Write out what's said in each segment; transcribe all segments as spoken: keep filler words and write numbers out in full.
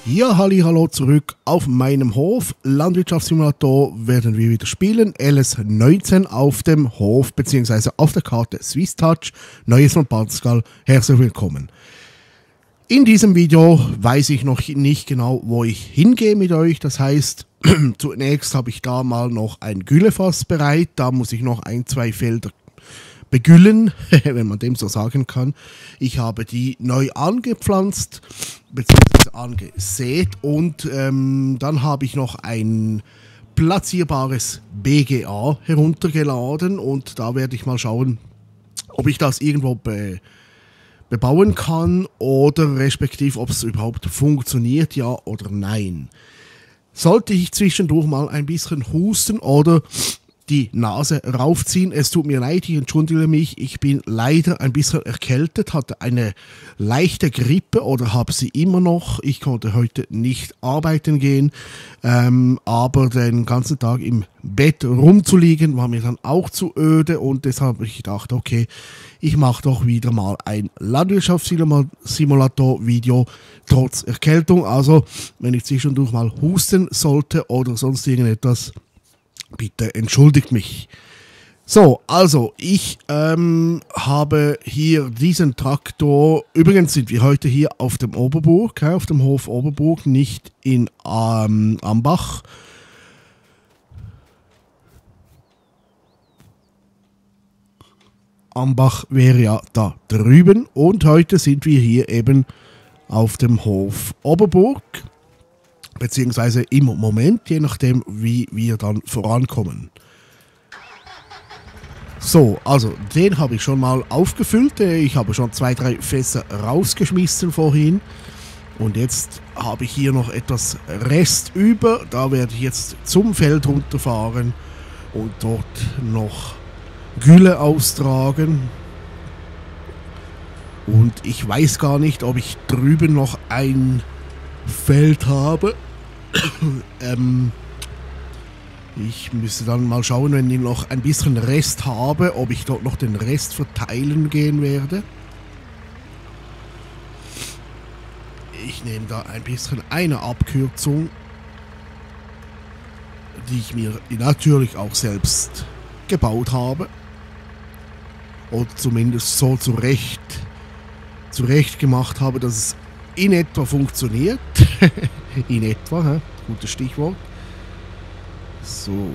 Ja, halli, hallo zurück auf meinem Hof. Landwirtschaftssimulator werden wir wieder spielen. L S neunzehn auf dem Hof bzw. auf der Karte Swiss Touch. Neues von Pascal. Herzlich willkommen. In diesem Video weiß ich noch nicht genau, wo ich hingehe mit euch. Das heißt, zunächst habe ich da mal noch ein Güllefass bereit. Da muss ich noch ein, zwei Felder begüllen, wenn man dem so sagen kann. Ich habe die neu angepflanzt bzw. angesät und ähm, dann habe ich noch ein platzierbares B G A heruntergeladen und da werde ich mal schauen, ob ich das irgendwo be bebauen kann oder respektive ob es überhaupt funktioniert, ja oder nein. Sollte ich zwischendurch mal ein bisschen husten oder die Nase raufziehen. Es tut mir leid, ich entschuldige mich, ich bin leider ein bisschen erkältet, hatte eine leichte Grippe oder habe sie immer noch. Ich konnte heute nicht arbeiten gehen, ähm, aber den ganzen Tag im Bett rumzuliegen war mir dann auch zu öde und deshalb habe ich gedacht, okay, ich mache doch wieder mal ein Landwirtschaftssimulator-Video trotz Erkältung. Also, wenn ich zwischendurch mal husten sollte oder sonst irgendetwas, bitte entschuldigt mich. So, also ich ähm, habe hier diesen Traktor. Übrigens sind wir heute hier auf dem Oberburg, auf dem Hof Oberburg, nicht in ähm, Ambach. Ambach wäre ja da drüben und heute sind wir hier eben auf dem Hof Oberburg. Beziehungsweise im Moment, je nachdem, wie wir dann vorankommen. So, also den habe ich schon mal aufgefüllt. Ich habe schon zwei, drei Fässer rausgeschmissen vorhin. Und jetzt habe ich hier noch etwas Rest über. Da werde ich jetzt zum Feld runterfahren und dort noch Gülle austragen. Und ich weiß gar nicht, ob ich drüben noch ein Feld habe. ähm, ich müsste dann mal schauen, wenn ich noch ein bisschen Rest habe, ob ich dort noch den Rest verteilen gehen werde. Ich nehme da ein bisschen eine Abkürzung, die ich mir natürlich auch selbst gebaut habe. Oder zumindest so zurecht, zurecht gemacht habe, dass es in etwa funktioniert. In etwa, hä? Gutes Stichwort. So.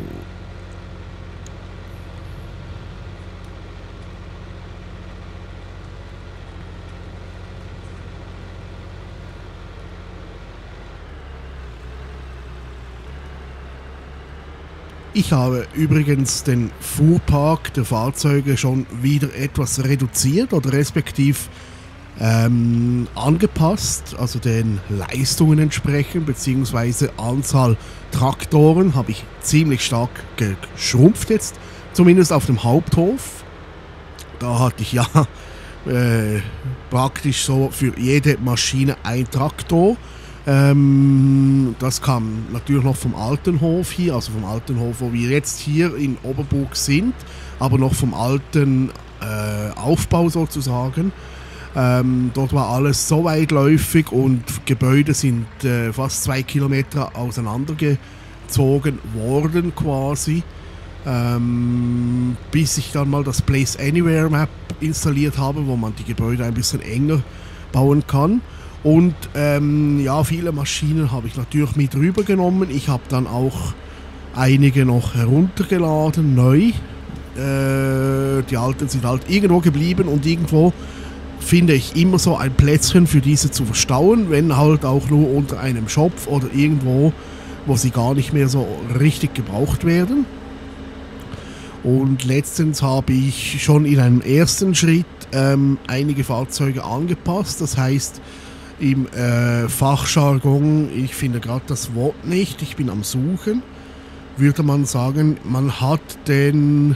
Ich habe übrigens den Fuhrpark der Fahrzeuge schon wieder etwas reduziert oder respektiv Ähm, angepasst, also den Leistungen entsprechend, beziehungsweise Anzahl Traktoren habe ich ziemlich stark geschrumpft jetzt, zumindest auf dem Haupthof. Da hatte ich ja äh, praktisch so für jede Maschine ein Traktor. Ähm, das kam natürlich noch vom alten Hof hier, also vom alten Hof, wo wir jetzt hier in Oberburg sind, aber noch vom alten äh, Aufbau sozusagen. Ähm, dort war alles so weitläufig und Gebäude sind äh, fast zwei Kilometer auseinandergezogen worden quasi, ähm, bis ich dann mal das Place Anywhere Map installiert habe, wo man die Gebäude ein bisschen enger bauen kann. Und ähm, ja, viele Maschinen habe ich natürlich mit rübergenommen. Ich habe dann auch einige noch heruntergeladen, neu. Äh, die alten sind halt irgendwo geblieben und irgendwo finde ich immer so ein Plätzchen für diese zu verstauen, wenn halt auch nur unter einem Schopf oder irgendwo, wo sie gar nicht mehr so richtig gebraucht werden. Und letztens habe ich schon in einem ersten Schritt ähm, einige Fahrzeuge angepasst, das heißt im äh, Fachjargon, ich finde gerade das Wort nicht, ich bin am Suchen, würde man sagen, man hat den,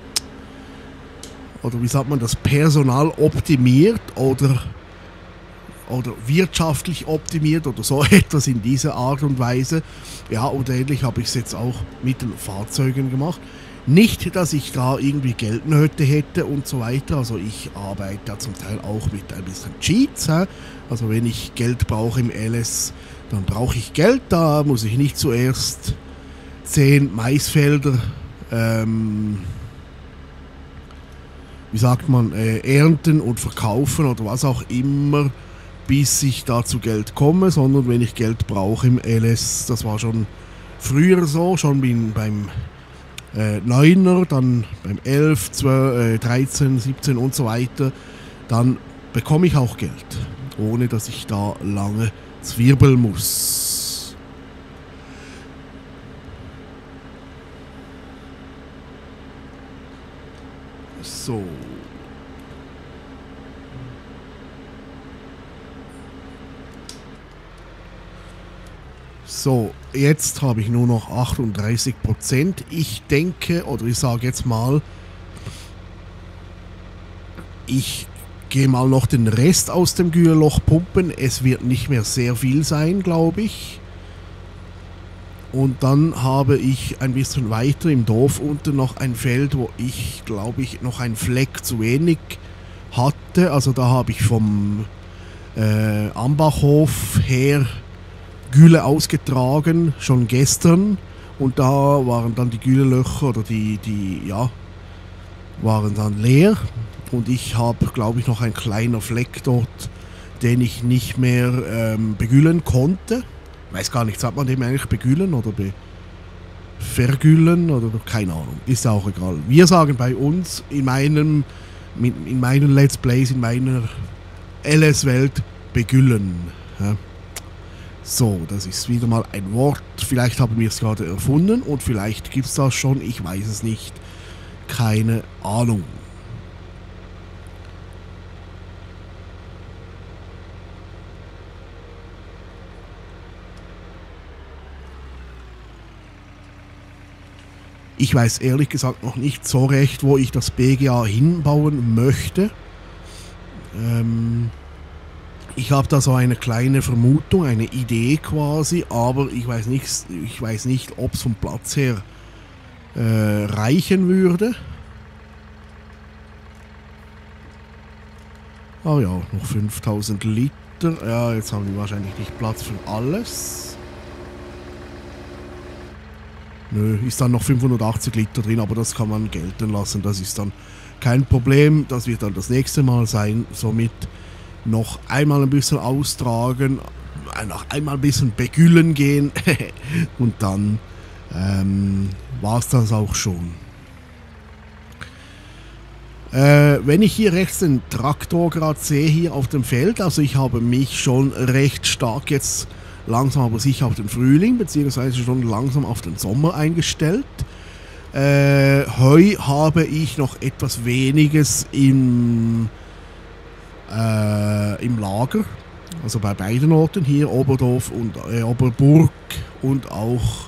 oder wie sagt man das, Personal optimiert oder, oder wirtschaftlich optimiert oder so etwas in dieser Art und Weise. Ja, und ähnlich habe ich es jetzt auch mit den Fahrzeugen gemacht. Nicht, dass ich da irgendwie Geldnöte hätte und so weiter. Also ich arbeite da zum Teil auch mit ein bisschen Cheats. He? Also wenn ich Geld brauche im L S dann brauche ich Geld. Da muss ich nicht zuerst zehn Maisfelder, ähm, wie sagt man, äh, ernten und verkaufen oder was auch immer, bis ich da zu Geld komme, sondern wenn ich Geld brauche im L S, das war schon früher so, schon bin beim äh, Neuner, dann beim elf, zwölf, äh, dreizehn, siebzehn und so weiter, dann bekomme ich auch Geld, ohne dass ich da lange zwirbeln muss. So. So, jetzt habe ich nur noch achtunddreißig Prozent. Ich denke, oder ich sage jetzt mal, ich gehe mal noch den Rest aus dem Güterloch pumpen. Es wird nicht mehr sehr viel sein, glaube ich. Und dann habe ich ein bisschen weiter im Dorf unten noch ein Feld, wo ich, glaube ich, noch einen Fleck zu wenig hatte. Also da habe ich vom äh, Ambachhof her Gülle ausgetragen, schon gestern. Und da waren dann die Güllelöcher oder die, die, ja, waren dann leer. Und ich habe, glaube ich, noch einen kleinen Fleck dort, den ich nicht mehr ähm, begüllen konnte. Ich weiß gar nicht, sagt man dem eigentlich begüllen oder be vergüllen oder keine Ahnung, ist auch egal. Wir sagen bei uns in meinem, in meinen Let's Plays, in meiner L S-Welt begüllen. Ja. So, das ist wieder mal ein Wort. Vielleicht haben wir es gerade erfunden und vielleicht gibt es das schon, ich weiß es nicht. Keine Ahnung. Ich weiß ehrlich gesagt noch nicht so recht, wo ich das B G A hinbauen möchte. Ähm, ich habe da so eine kleine Vermutung, eine Idee quasi, aber ich weiß nicht, ich weiß nicht, ob es vom Platz her äh, reichen würde. Oh ja, noch fünftausend Liter. Ja, jetzt haben wir wahrscheinlich nicht Platz für alles. Nö, ist dann noch fünfhundertachtzig Liter drin, aber das kann man gelten lassen. Das ist dann kein Problem. Das wird dann das nächste Mal sein. Somit noch einmal ein bisschen austragen, noch einmal ein bisschen begüllen gehen und dann ähm, war es das auch schon. Äh, wenn ich hier rechts den Traktor gerade sehe, hier auf dem Feld, also ich habe mich schon recht stark jetzt langsam aber sicher auf den Frühling, beziehungsweise schon langsam auf den Sommer eingestellt. Äh, Heu habe ich noch etwas weniges im, äh, im Lager, also bei beiden Orten hier, Oberdorf und äh, Oberburg und auch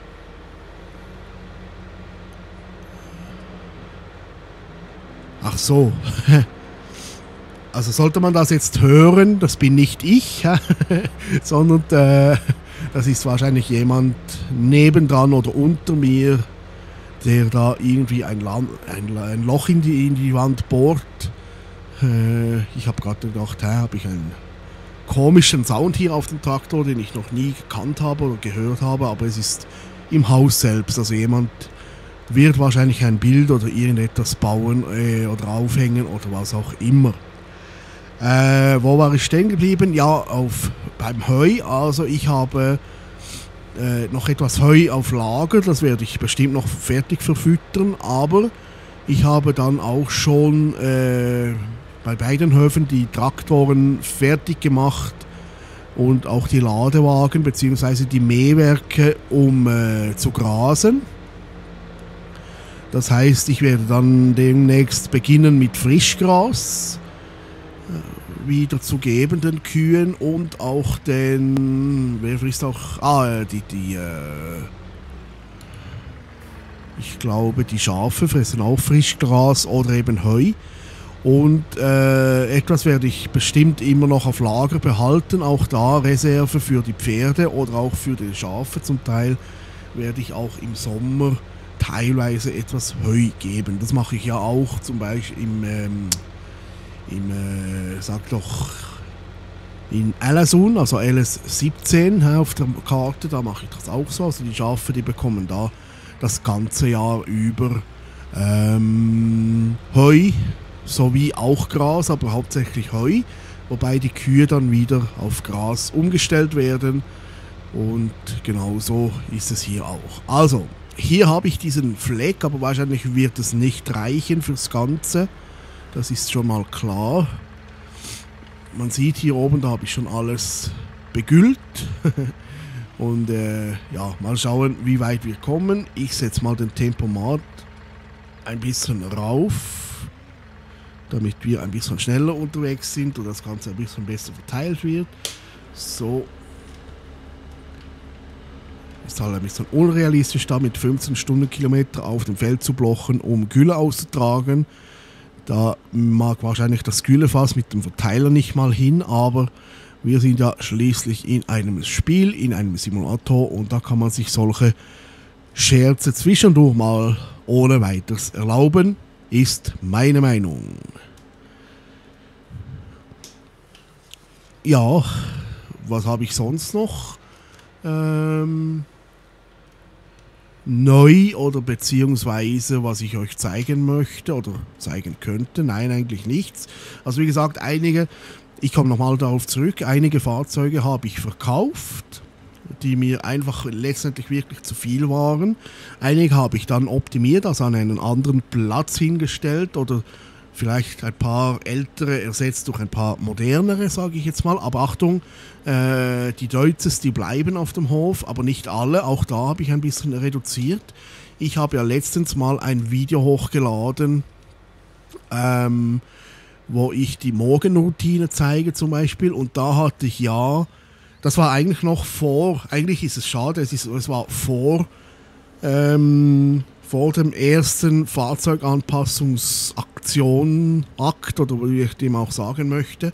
ach so. Also sollte man das jetzt hören, das bin nicht ich, sondern äh, das ist wahrscheinlich jemand nebendran oder unter mir, der da irgendwie ein, Land, ein, ein Loch in die, in die Wand bohrt. Äh, ich habe gerade gedacht, hä, habe ich einen komischen Sound hier auf dem Traktor, den ich noch nie gekannt habe oder gehört habe, aber es ist im Haus selbst, also jemand wird wahrscheinlich ein Bild oder irgendetwas bauen äh, oder aufhängen oder was auch immer. Äh, wo war ich stehen geblieben? Ja, auf, beim Heu. Also ich habe äh, noch etwas Heu auf Lager, das werde ich bestimmt noch fertig verfüttern, aber ich habe dann auch schon äh, bei beiden Höfen die Traktoren fertig gemacht und auch die Ladewagen bzw. die Mähwerke, um äh, zu grasen. Das heißt, ich werde dann demnächst beginnen mit Frischgras wieder zu geben den Kühen und auch den, wer frisst auch, ah, die, die, äh, ich glaube, die Schafe fressen auch Frischgras oder eben Heu. Und äh, etwas werde ich bestimmt immer noch auf Lager behalten, auch da Reserve für die Pferde oder auch für die Schafe zum Teil werde ich auch im Sommer teilweise etwas Heu geben. Das mache ich ja auch zum Beispiel im, ähm, im äh, sag doch, in Ellazun, also L S siebzehn auf der Karte, da mache ich das auch so. Also die Schafe, die bekommen da das ganze Jahr über ähm, Heu, sowie auch Gras, aber hauptsächlich Heu, wobei die Kühe dann wieder auf Gras umgestellt werden. Und genau so ist es hier auch. Also, hier habe ich diesen Fleck, aber wahrscheinlich wird es nicht reichen fürs Ganze. Das ist schon mal klar. Man sieht hier oben, da habe ich schon alles begüllt. Und äh, ja, mal schauen, wie weit wir kommen. Ich setze mal den Tempomat ein bisschen rauf, damit wir ein bisschen schneller unterwegs sind und das Ganze ein bisschen besser verteilt wird. So. Ist halt ein bisschen unrealistisch, da mit fünfzehn Stundenkilometer auf dem Feld zu blochen, um Gülle auszutragen. Da mag wahrscheinlich das Güllefass mit dem Verteiler nicht mal hin, aber wir sind ja schließlich in einem Spiel, in einem Simulator und da kann man sich solche Scherze zwischendurch mal ohne weiteres erlauben, ist meine Meinung. Ja, was habe ich sonst noch? Ähm... neu oder beziehungsweise was ich euch zeigen möchte oder zeigen könnte. Nein, eigentlich nichts. Also wie gesagt, einige, ich komme nochmal darauf zurück, einige Fahrzeuge habe ich verkauft, die mir einfach letztendlich wirklich zu viel waren. Einige habe ich dann optimiert, also an einen anderen Platz hingestellt oder vielleicht ein paar ältere ersetzt durch ein paar modernere, sage ich jetzt mal. Aber Achtung, äh, die Deutzes, die bleiben auf dem Hof, aber nicht alle. Auch da habe ich ein bisschen reduziert. Ich habe ja letztens mal ein Video hochgeladen, ähm, wo ich die Morgenroutine zeige zum Beispiel. Und da hatte ich ja, das war eigentlich noch vor, eigentlich ist es schade, es, ist, es war vor... Ähm, vor dem ersten Fahrzeuganpassungsaktion, Akt oder wie ich dem auch sagen möchte,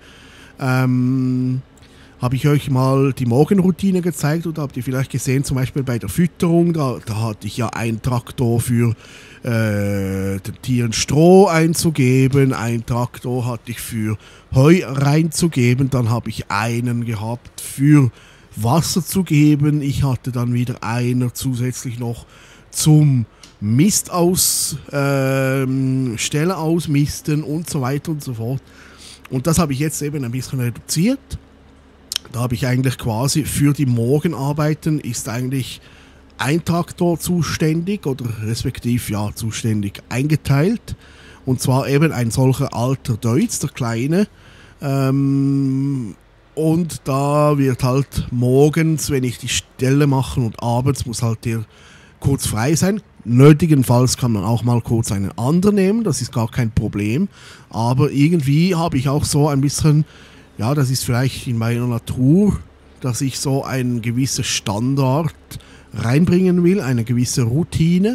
ähm, habe ich euch mal die Morgenroutine gezeigt oder habt ihr vielleicht gesehen, zum Beispiel bei der Fütterung, da, da hatte ich ja einen Traktor für äh, den Tieren Stroh einzugeben, einen Traktor hatte ich für Heu reinzugeben, dann habe ich einen gehabt für Wasser zu geben, ich hatte dann wieder einer zusätzlich noch zum Mist aus, ähm, Stelle ausmisten und so weiter und so fort. Und das habe ich jetzt eben ein bisschen reduziert. Da habe ich eigentlich quasi für die Morgenarbeiten ist eigentlich ein Traktor zuständig oder respektiv ja zuständig eingeteilt. Und zwar eben ein solcher alter Deutz, der kleine. Ähm, und da wird halt morgens, wenn ich die Stelle mache und abends muss halt der kurz frei sein. Nötigenfalls kann man auch mal kurz einen anderen nehmen, das ist gar kein Problem. Aber irgendwie habe ich auch so ein bisschen, ja, das ist vielleicht in meiner Natur, dass ich so einen gewissen Standard reinbringen will, eine gewisse Routine,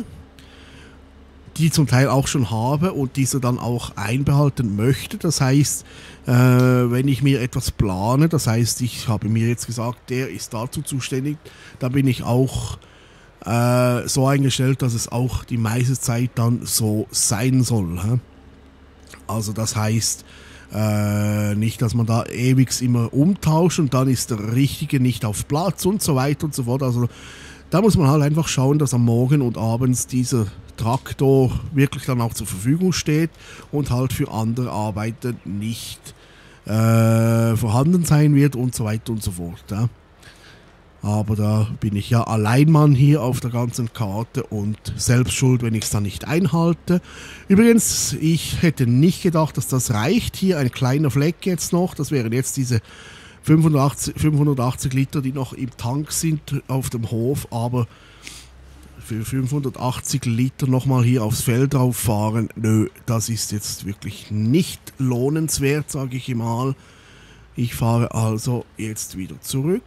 die zum Teil auch schon habe und diese dann auch einbehalten möchte. Das heißt, äh, wenn ich mir etwas plane, das heißt, ich habe mir jetzt gesagt, der ist dazu zuständig, da bin ich auch äh, so eingestellt, dass es auch die meiste Zeit dann so sein soll. Hä? Also das heißt, äh, nicht, dass man da ewig immer umtauscht und dann ist der Richtige nicht auf Platz und so weiter und so fort. Also da muss man halt einfach schauen, dass am Morgen und abends dieser Traktor wirklich dann auch zur Verfügung steht und halt für andere Arbeiten nicht äh, vorhanden sein wird und so weiter und so fort. Ja. Aber da bin ich ja Alleinmann hier auf der ganzen Karte und selbst schuld, wenn ich es dann nicht einhalte. Übrigens, ich hätte nicht gedacht, dass das reicht. Hier ein kleiner Fleck jetzt noch, das wären jetzt diese fünfhundertachtzig Liter, die noch im Tank sind auf dem Hof, aber für fünfhundertachtzig Liter nochmal hier aufs Feld drauf fahren, nö, das ist jetzt wirklich nicht lohnenswert, sage ich mal. Ich fahre also jetzt wieder zurück.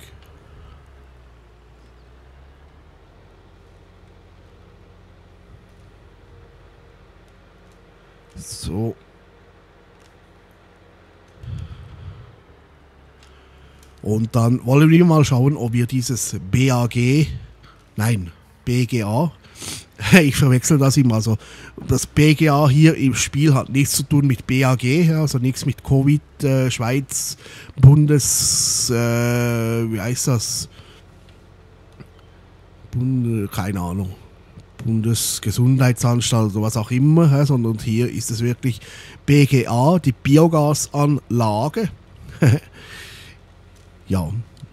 So. Und dann wollen wir mal schauen, ob wir dieses B A G, nein, B G A, ich verwechsel das immer. Also das B G A hier im Spiel hat nichts zu tun mit B A G, also nichts mit Covid, äh, Schweiz, Bundes, äh, wie heißt das? Bund, keine Ahnung. Bundesgesundheitsanstalt oder was auch immer, ja, sondern hier ist es wirklich B G A, die Biogasanlage. Ja.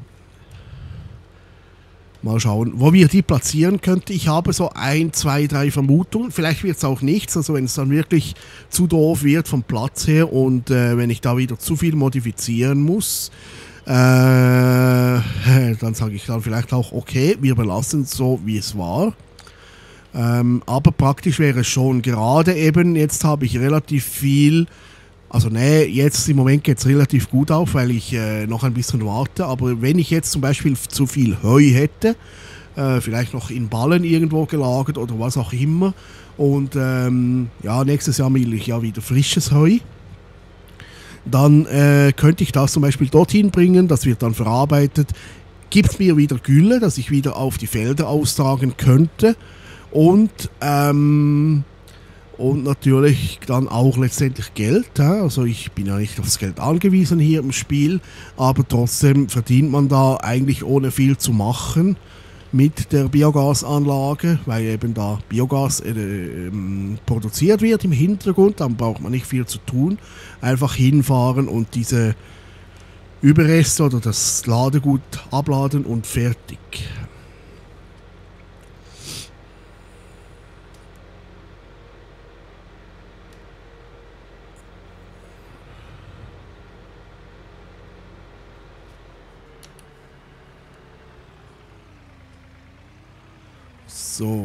Mal schauen, wo wir die platzieren könnten. Ich habe so ein, zwei, drei Vermutungen. Vielleicht wird es auch nichts. Also wenn es dann wirklich zu doof wird vom Platz her und äh, wenn ich da wieder zu viel modifizieren muss, äh, dann sage ich dann vielleicht auch, okay, wir belassen es so, wie es war. Ähm, aber praktisch wäre es schon. Gerade eben, jetzt habe ich relativ viel. Also ne, jetzt im Moment geht es relativ gut auf, weil ich äh, noch ein bisschen warte. Aber wenn ich jetzt zum Beispiel zu viel Heu hätte, äh, vielleicht noch in Ballen irgendwo gelagert oder was auch immer. Und ähm, ja, nächstes Jahr will ich ja wieder frisches Heu. Dann äh, könnte ich das zum Beispiel dorthin bringen, das wird dann verarbeitet. Gibt mir wieder Gülle, dass ich wieder auf die Felder austragen könnte. Und ähm, Und natürlich dann auch letztendlich Geld. Also ich bin ja nicht aufs Geld angewiesen hier im Spiel, aber trotzdem verdient man da eigentlich ohne viel zu machen mit der Biogasanlage, weil eben da Biogas äh, ähm, produziert wird im Hintergrund, dann braucht man nicht viel zu tun. Einfach hinfahren und diese Überreste oder das Ladegut abladen und fertig. So,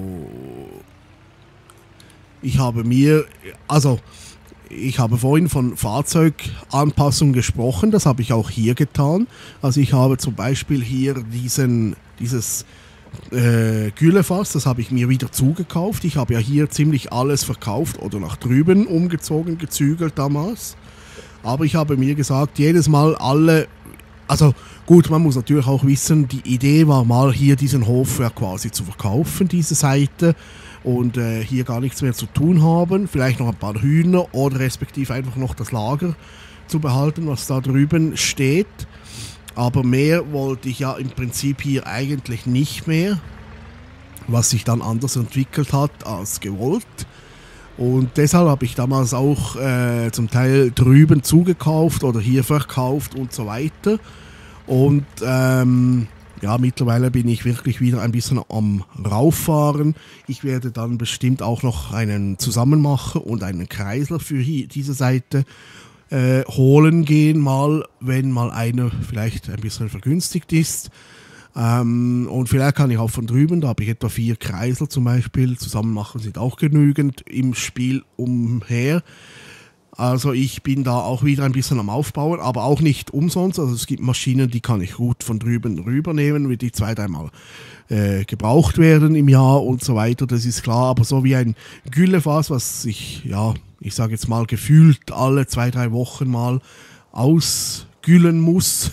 ich habe mir, also ich habe vorhin von Fahrzeuganpassung gesprochen, das habe ich auch hier getan. Also ich habe zum Beispiel hier diesen, dieses äh, Güllefass, das habe ich mir wieder zugekauft. Ich habe ja hier ziemlich alles verkauft oder nach drüben umgezogen, gezügelt damals. Aber ich habe mir gesagt, jedes Mal alle, also gut, man muss natürlich auch wissen, die Idee war mal hier diesen Hof ja quasi zu verkaufen, diese Seite, und äh, hier gar nichts mehr zu tun haben, vielleicht noch ein paar Hühner oder respektive einfach noch das Lager zu behalten, was da drüben steht. Aber mehr wollte ich ja im Prinzip hier eigentlich nicht mehr, was sich dann anders entwickelt hat als gewollt. Und deshalb habe ich damals auch äh, zum Teil drüben zugekauft oder hier verkauft und so weiter. Und ähm, ja, mittlerweile bin ich wirklich wieder ein bisschen am Rauffahren. Ich werde dann bestimmt auch noch einen Zusammenmacher und einen Kreisler für hier, diese Seite äh, holen gehen, mal, wenn mal einer vielleicht ein bisschen vergünstigt ist. Ähm, und vielleicht kann ich auch von drüben, da habe ich etwa vier Kreisler zum Beispiel, Zusammenmachen sind auch genügend im Spiel umher. Also ich bin da auch wieder ein bisschen am Aufbauen, aber auch nicht umsonst. Also es gibt Maschinen, die kann ich gut von drüben rübernehmen, wie die zwei, dreimal äh, gebraucht werden im Jahr und so weiter, das ist klar. Aber so wie ein Güllefass, was ich, ja, ich sage jetzt mal gefühlt alle zwei, drei Wochen mal ausgüllen muss,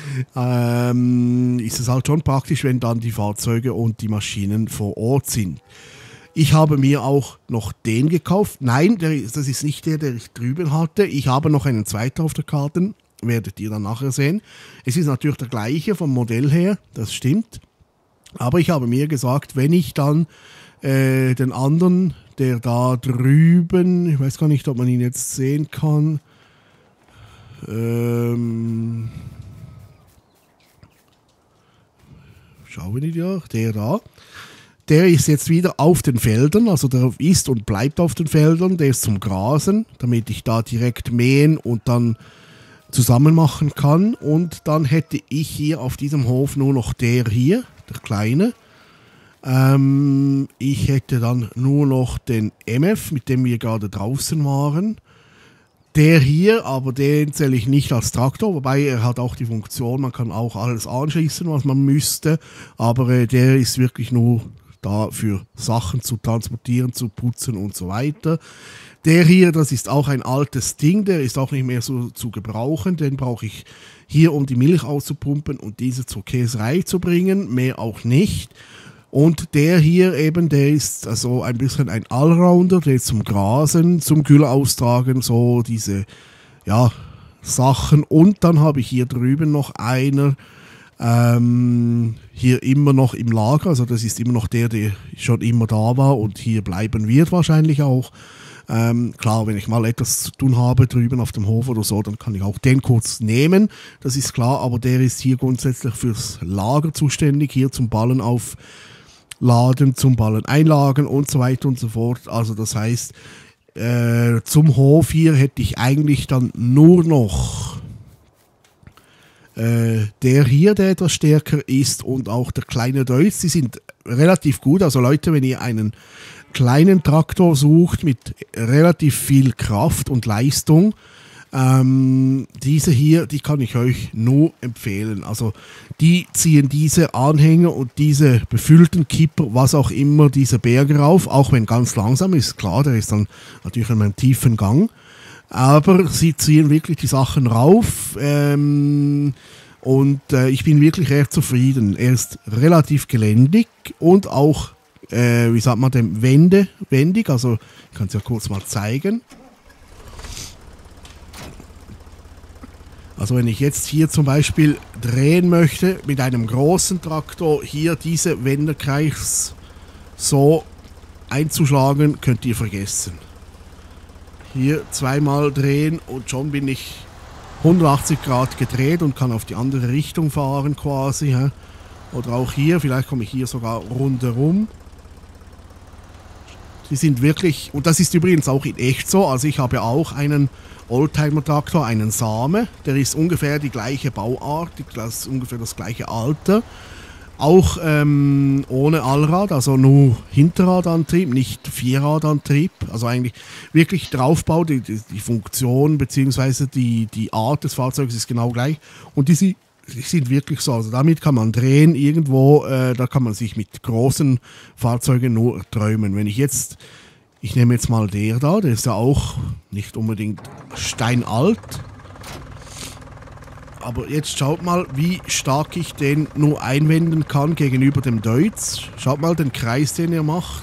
ähm, ist es halt schon praktisch, wenn dann die Fahrzeuge und die Maschinen vor Ort sind. Ich habe mir auch noch den gekauft. Nein, der, das ist nicht der, der ich drüben hatte. Ich habe noch einen zweiten auf der Karte. Werdet ihr dann nachher sehen. Es ist natürlich der gleiche vom Modell her, das stimmt. Aber ich habe mir gesagt, wenn ich dann äh, den anderen, der da drüben, ich weiß gar nicht, ob man ihn jetzt sehen kann, ähm, schauen wir ja, der da. Der ist jetzt wieder auf den Feldern, also der ist und bleibt auf den Feldern, der ist zum Grasen, damit ich da direkt mähen und dann zusammen machen kann. Und dann hätte ich hier auf diesem Hof nur noch der hier, der kleine. Ähm, ich hätte dann nur noch den M F, mit dem wir gerade draußen waren. Der hier, aber den zähle ich nicht als Traktor, wobei er hat auch die Funktion, man kann auch alles anschließen, was man müsste. Aber äh, der ist wirklich nur da für Sachen zu transportieren, zu putzen und so weiter. Der hier, das ist auch ein altes Ding, der ist auch nicht mehr so zu gebrauchen, den brauche ich hier, um die Milch auszupumpen und diese zur Käserei zu bringen, mehr auch nicht. Und der hier eben, der ist also ein bisschen ein Allrounder, der ist zum Grasen, zum Gülle austragen, so diese, ja, Sachen. Und dann habe ich hier drüben noch einer, ähm, hier immer noch im Lager, also das ist immer noch der, der schon immer da war und hier bleiben wird wahrscheinlich auch. Ähm, klar, wenn ich mal etwas zu tun habe drüben auf dem Hof oder so, dann kann ich auch den kurz nehmen, das ist klar, aber der ist hier grundsätzlich fürs Lager zuständig, hier zum Ballen aufladen, zum Ballen einlagern und so weiter und so fort. Also das heißt, äh, zum Hof hier hätte ich eigentlich dann nur noch äh, der hier, der etwas stärker ist und auch der kleine Deutz, die sind relativ gut, also Leute, wenn ihr einen kleinen Traktor sucht mit relativ viel Kraft und Leistung. Ähm, diese hier, die kann ich euch nur empfehlen. Also die ziehen diese Anhänger und diese befüllten Kipper, was auch immer, diese Berge rauf, auch wenn ganz langsam ist, klar, der ist dann natürlich in einem tiefen Gang. Aber sie ziehen wirklich die Sachen rauf ähm, und äh, ich bin wirklich recht zufrieden. Er ist relativ geländig und auch Äh, wie sagt man dem, Wände, wendig, also ich kann es ja kurz mal zeigen. Also wenn ich jetzt hier zum Beispiel drehen möchte mit einem großen Traktor, hier diese Wenderkreis so einzuschlagen, könnt ihr vergessen. Hier zweimal drehen und schon bin ich hundertachtzig Grad gedreht und kann auf die andere Richtung fahren quasi. Hä? Oder auch hier, vielleicht komme ich hier sogar rundherum. Die sind wirklich, und das ist übrigens auch in echt so, also ich habe auch einen Oldtimer-Traktor, einen Same, der ist ungefähr die gleiche Bauart, das ist ungefähr das gleiche Alter. Auch ähm, ohne Allrad, also nur Hinterradantrieb, nicht Vierradantrieb. Also eigentlich wirklich der Aufbau, die, die, die Funktion bzw. die, die Art des Fahrzeugs ist genau gleich. Und die, die sind wirklich so. Also damit kann man drehen irgendwo, äh, da kann man sich mit großen Fahrzeugen nur träumen. Wenn ich jetzt, ich nehme jetzt mal der da, der ist ja auch nicht unbedingt steinalt. Aber jetzt schaut mal, wie stark ich den nur einwenden kann gegenüber dem Deutz. Schaut mal den Kreis, den er macht.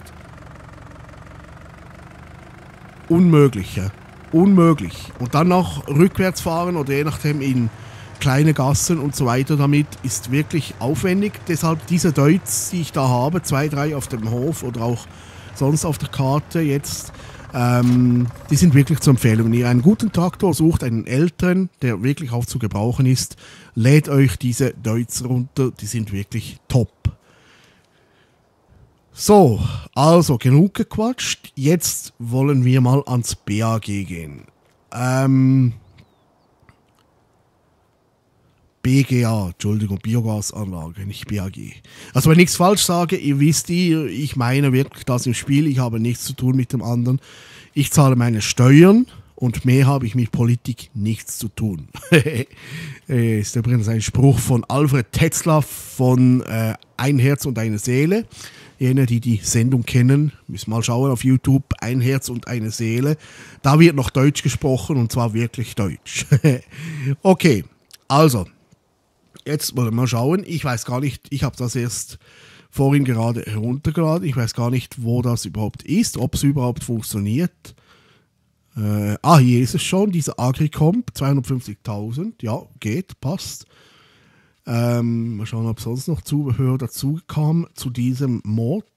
Unmöglich, ja. Unmöglich. Und dann noch rückwärts fahren oder je nachdem in kleine Gassen und so weiter damit ist wirklich aufwendig. Deshalb diese Deutz, die ich da habe, zwei, drei auf dem Hof oder auch sonst auf der Karte jetzt, Ähm, die sind wirklich zu empfehlen. Wenn ihr einen guten Traktor sucht, einen älteren, der wirklich auch zu gebrauchen ist, lädt euch diese Deutz runter, die sind wirklich top. So, also genug gequatscht, jetzt wollen wir mal ans B A G gehen. Ähm, B G A, Entschuldigung, Biogasanlage, nicht B A G. Also wenn ich nichts falsch sage, ihr wisst ihr, ich meine wirklich das im Spiel, ich habe nichts zu tun mit dem anderen. Ich zahle meine Steuern und mehr habe ich mit Politik nichts zu tun. Ist übrigens ein Spruch von Alfred Tetzlaff von äh, Ein Herz und eine Seele. Jene, die die Sendung kennen, müssen mal schauen auf YouTube, Ein Herz und eine Seele. Da wird noch Deutsch gesprochen und zwar wirklich Deutsch. Okay, also. Jetzt wollen wir mal schauen. Ich weiß gar nicht, ich habe das erst vorhin gerade heruntergeladen. Ich weiß gar nicht, wo das überhaupt ist, ob es überhaupt funktioniert. Äh, ah, hier ist es schon, dieser Agricomp, zweihundertfünfzigtausend. Ja, geht, passt. Ähm, mal schauen, ob sonst noch Zubehör dazu kam zu diesem Mod.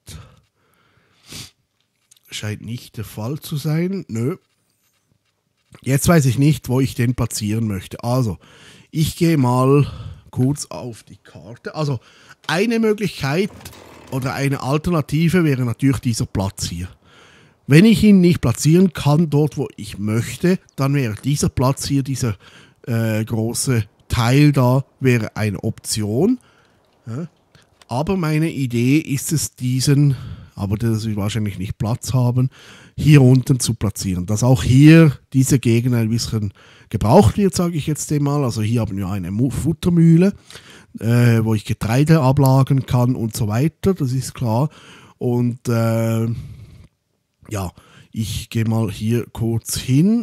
Scheint nicht der Fall zu sein. Nö. Jetzt weiß ich nicht, wo ich den platzieren möchte. Also, ich gehe mal kurz auf die Karte. Also eine Möglichkeit oder eine Alternative wäre natürlich dieser Platz hier. Wenn ich ihn nicht platzieren kann, dort wo ich möchte, dann wäre dieser Platz hier, dieser äh, große Teil da, wäre eine Option. Ja. Aber meine Idee ist es, diesen, aber das wird wahrscheinlich nicht Platz haben, hier unten zu platzieren. Dass auch hier diese Gegend ein bisschen gebraucht wird, sage ich jetzt einmal. Also hier haben wir eine Futtermühle, äh, wo ich Getreide ablagern kann und so weiter, das ist klar. Und äh, ja, ich gehe mal hier kurz hin.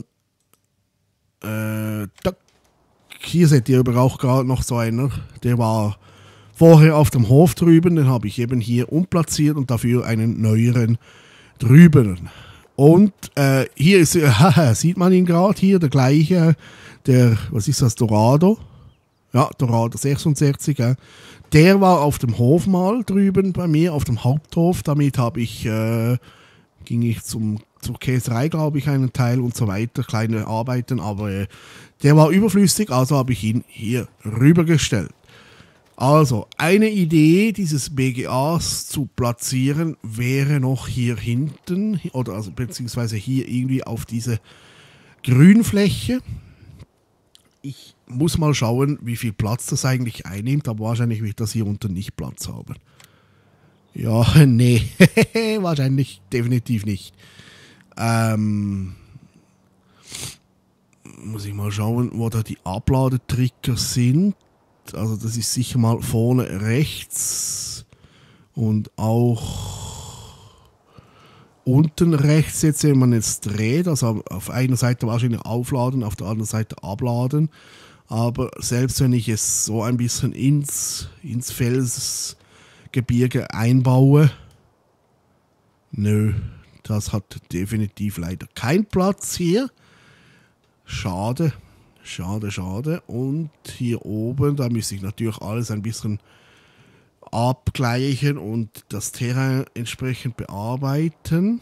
Äh, da, hier seht ihr aber auch gerade noch so einer, der war vorher auf dem Hof drüben, den habe ich eben hier umplatziert und dafür einen neueren drüben. Und äh, hier ist, äh, sieht man ihn gerade hier, der gleiche, der, was ist das, Dorado? Ja, Dorado sechsundsechzig. Äh. Der war auf dem Hof mal drüben bei mir, auf dem Haupthof. Damit habe ich, äh, ging ich zum, zur Käserei, glaube ich, einen Teil und so weiter, kleine Arbeiten, aber äh, der war überflüssig, also habe ich ihn hier rübergestellt. Also, eine Idee dieses B G As zu platzieren wäre noch hier hinten, oder also beziehungsweise hier irgendwie auf diese Grünfläche. Ich muss mal schauen, wie viel Platz das eigentlich einnimmt, aber wahrscheinlich wird das hier unten nicht Platz haben. Ja, nee, wahrscheinlich definitiv nicht. Ähm, muss ich mal schauen, wo da die Abladetrigger sind. Also das ist sicher mal vorne rechts und auch unten rechts jetzt, wenn man jetzt dreht, also auf einer Seite wahrscheinlich aufladen, auf der anderen Seite abladen. Aber selbst wenn ich es so ein bisschen ins, ins Felsgebirge einbaue, nö, das hat definitiv leider keinen Platz hier. Schade. Schade, schade. Und hier oben, da müsste ich natürlich alles ein bisschen abgleichen und das Terrain entsprechend bearbeiten.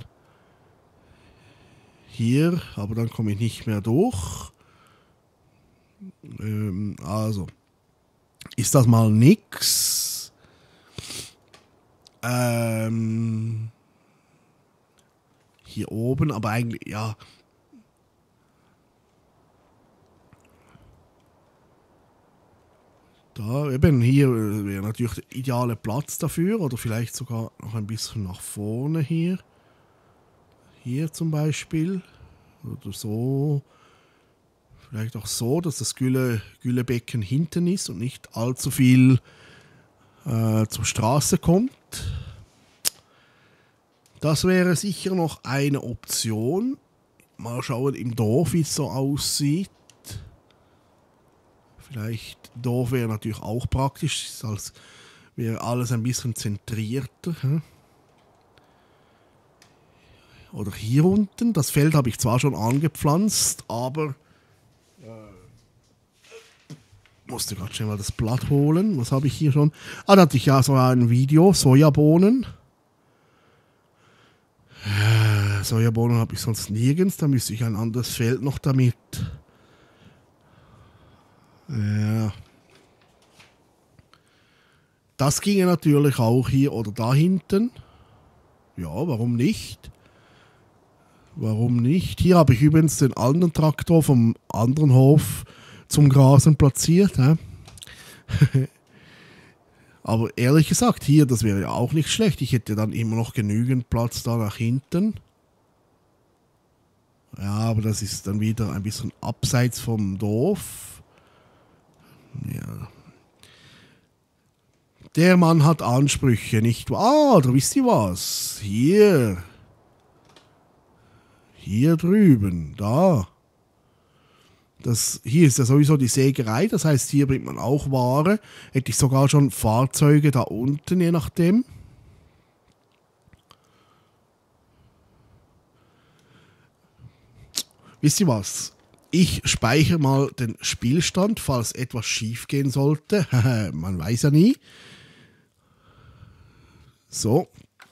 Hier, aber dann komme ich nicht mehr durch. Ähm, also, ist das mal nix. Ähm, hier oben, aber eigentlich, ja... Da eben hier wäre natürlich der ideale Platz dafür oder vielleicht sogar noch ein bisschen nach vorne hier. Hier zum Beispiel. Oder so. Vielleicht auch so, dass das Gülle, Güllebecken hinten ist und nicht allzu viel äh, zur Straße kommt. Das wäre sicher noch eine Option. Mal schauen im Dorf, wie es so aussieht. Vielleicht Dorf wäre natürlich auch praktisch, als wäre alles ein bisschen zentrierter. Hm? Oder hier unten, das Feld habe ich zwar schon angepflanzt, aber äh, musste gerade schnell mal das Blatt holen. Was habe ich hier schon? Ah, da hatte ich ja so ein Video, Sojabohnen. Äh, Sojabohnen habe ich sonst nirgends, da müsste ich ein anderes Feld noch damit. Ja. Das ginge natürlich auch hier oder da hinten. Ja, warum nicht? Warum nicht? Hier habe ich übrigens den anderen Traktor vom anderen Hof zum Grasen platziert. He? Aber ehrlich gesagt, hier, das wäre ja auch nicht schlecht. Ich hätte dann immer noch genügend Platz da nach hinten. Ja, aber das ist dann wieder ein bisschen abseits vom Dorf. Ja. Der Mann hat Ansprüche, nicht wahr? Ah, da wisst ihr was? Hier. Hier drüben, da. Das, hier ist ja sowieso die Sägerei, das heißt, hier bringt man auch Ware. Hätte ich sogar schon Fahrzeuge da unten, je nachdem. Wisst ihr was? Ich speichere mal den Spielstand, falls etwas schief gehen sollte. Man weiß ja nie. So.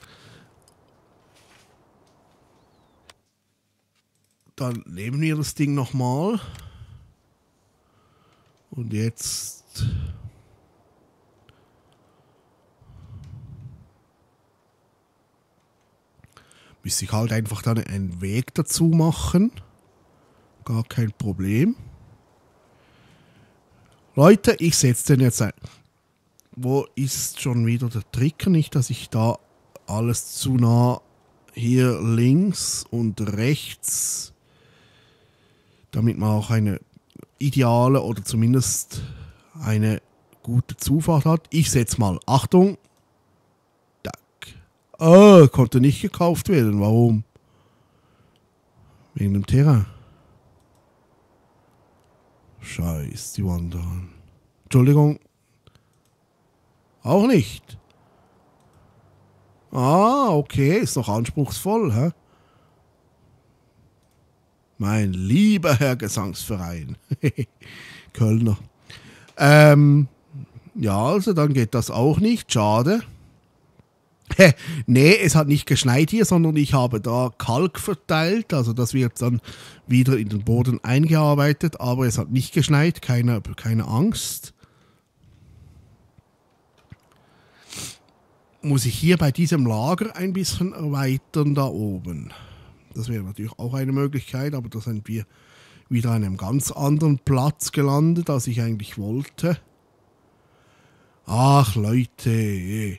Dann nehmen wir das Ding nochmal. Und jetzt... müsste ich halt einfach dann einen Weg dazu machen. Gar kein Problem. Leute, ich setze den jetzt ein. Wo ist schon wieder der Trigger? Nicht, dass ich da alles zu nah hier links und rechts, damit man auch eine ideale oder zumindest eine gute Zufahrt hat. Ich setze mal. Achtung. Tack. Oh, konnte nicht gekauft werden. Warum? Wegen dem Terrain. Scheiß, die Wanderer. Entschuldigung. Auch nicht. Ah, okay, ist doch anspruchsvoll, hä? Mein lieber Herr Gesangsverein. Kölner. Ähm, ja, also dann geht das auch nicht. Schade. Nee, es hat nicht geschneit hier, sondern ich habe da Kalk verteilt. Also das wird dann wieder in den Boden eingearbeitet. Aber es hat nicht geschneit, keine, keine Angst. Muss ich hier bei diesem Lager ein bisschen erweitern da oben. Das wäre natürlich auch eine Möglichkeit, aber da sind wir wieder an einem ganz anderen Platz gelandet, als ich eigentlich wollte. Ach Leute,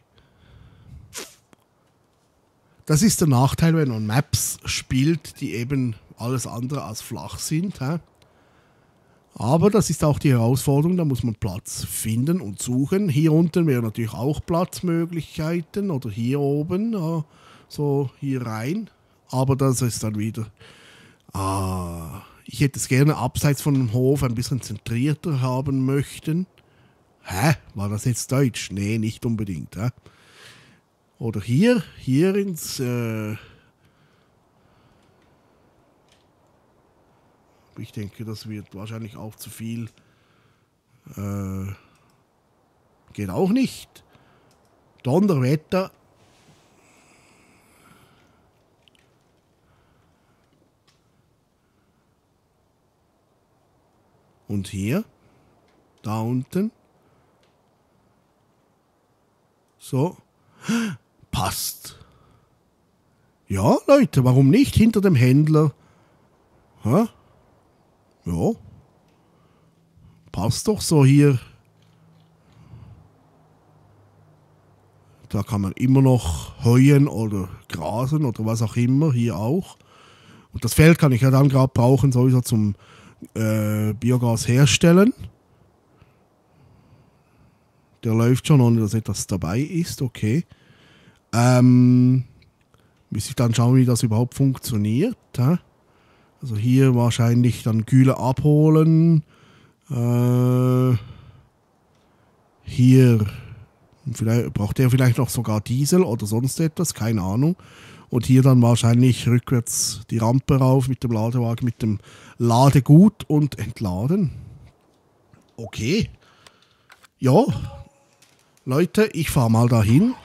das ist der Nachteil, wenn man Maps spielt, die eben alles andere als flach sind. Hä? Aber das ist auch die Herausforderung, da muss man Platz finden und suchen. Hier unten wären natürlich auch Platzmöglichkeiten oder hier oben, ja, so hier rein. Aber das ist dann wieder... Ah, ich hätte es gerne abseits von dem Hof ein bisschen zentrierter haben möchten. Hä? War das jetzt Deutsch? Nee, nicht unbedingt. Hä? Oder hier, hier ins... Äh ich denke, das wird wahrscheinlich auch zu viel. Äh geht auch nicht. Donnerwetter. Und hier, da unten. So. Passt. Ja, Leute, warum nicht? Hinter dem Händler. Hä? Ja. Passt doch so hier. Da kann man immer noch heuen oder grasen oder was auch immer. Hier auch. Und das Feld kann ich ja dann gerade brauchen, sowieso zum äh, Biogas herstellen. Der läuft schon, ohne dass etwas dabei ist. Okay. Ähm, muss ich dann schauen, wie das überhaupt funktioniert. Hä? Also hier wahrscheinlich dann Kühle abholen. Äh, hier vielleicht, braucht er vielleicht noch sogar Diesel oder sonst etwas, keine Ahnung. Und hier dann wahrscheinlich rückwärts die Rampe rauf mit dem Ladewagen, mit dem Ladegut und entladen. Okay. Ja, Leute, ich fahre mal dahin.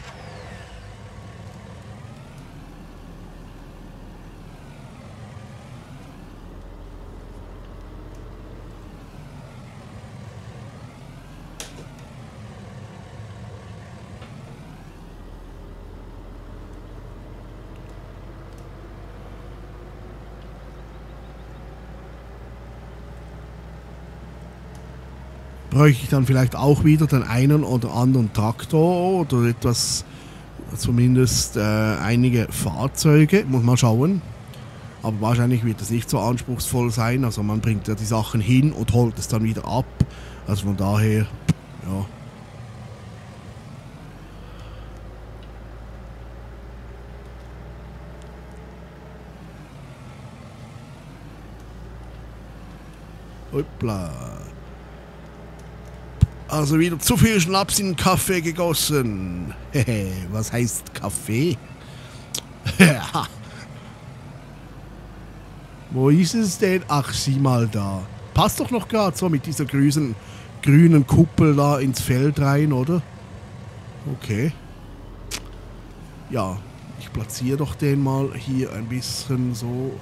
Bräuchte ich dann vielleicht auch wieder den einen oder anderen Traktor oder etwas, zumindest äh, einige Fahrzeuge, muss man schauen. Aber wahrscheinlich wird es nicht so anspruchsvoll sein, also man bringt ja die Sachen hin und holt es dann wieder ab. Also von daher, ja. Hoppla. Also wieder zu viel Schnaps in den Kaffee gegossen. Hehe, was heißt Kaffee? Wo ist es denn? Ach, sieh mal da. Passt doch noch gerade so mit dieser grünen, grünen Kuppel da ins Feld rein, oder? Okay. Ja, ich platziere doch den mal hier ein bisschen so.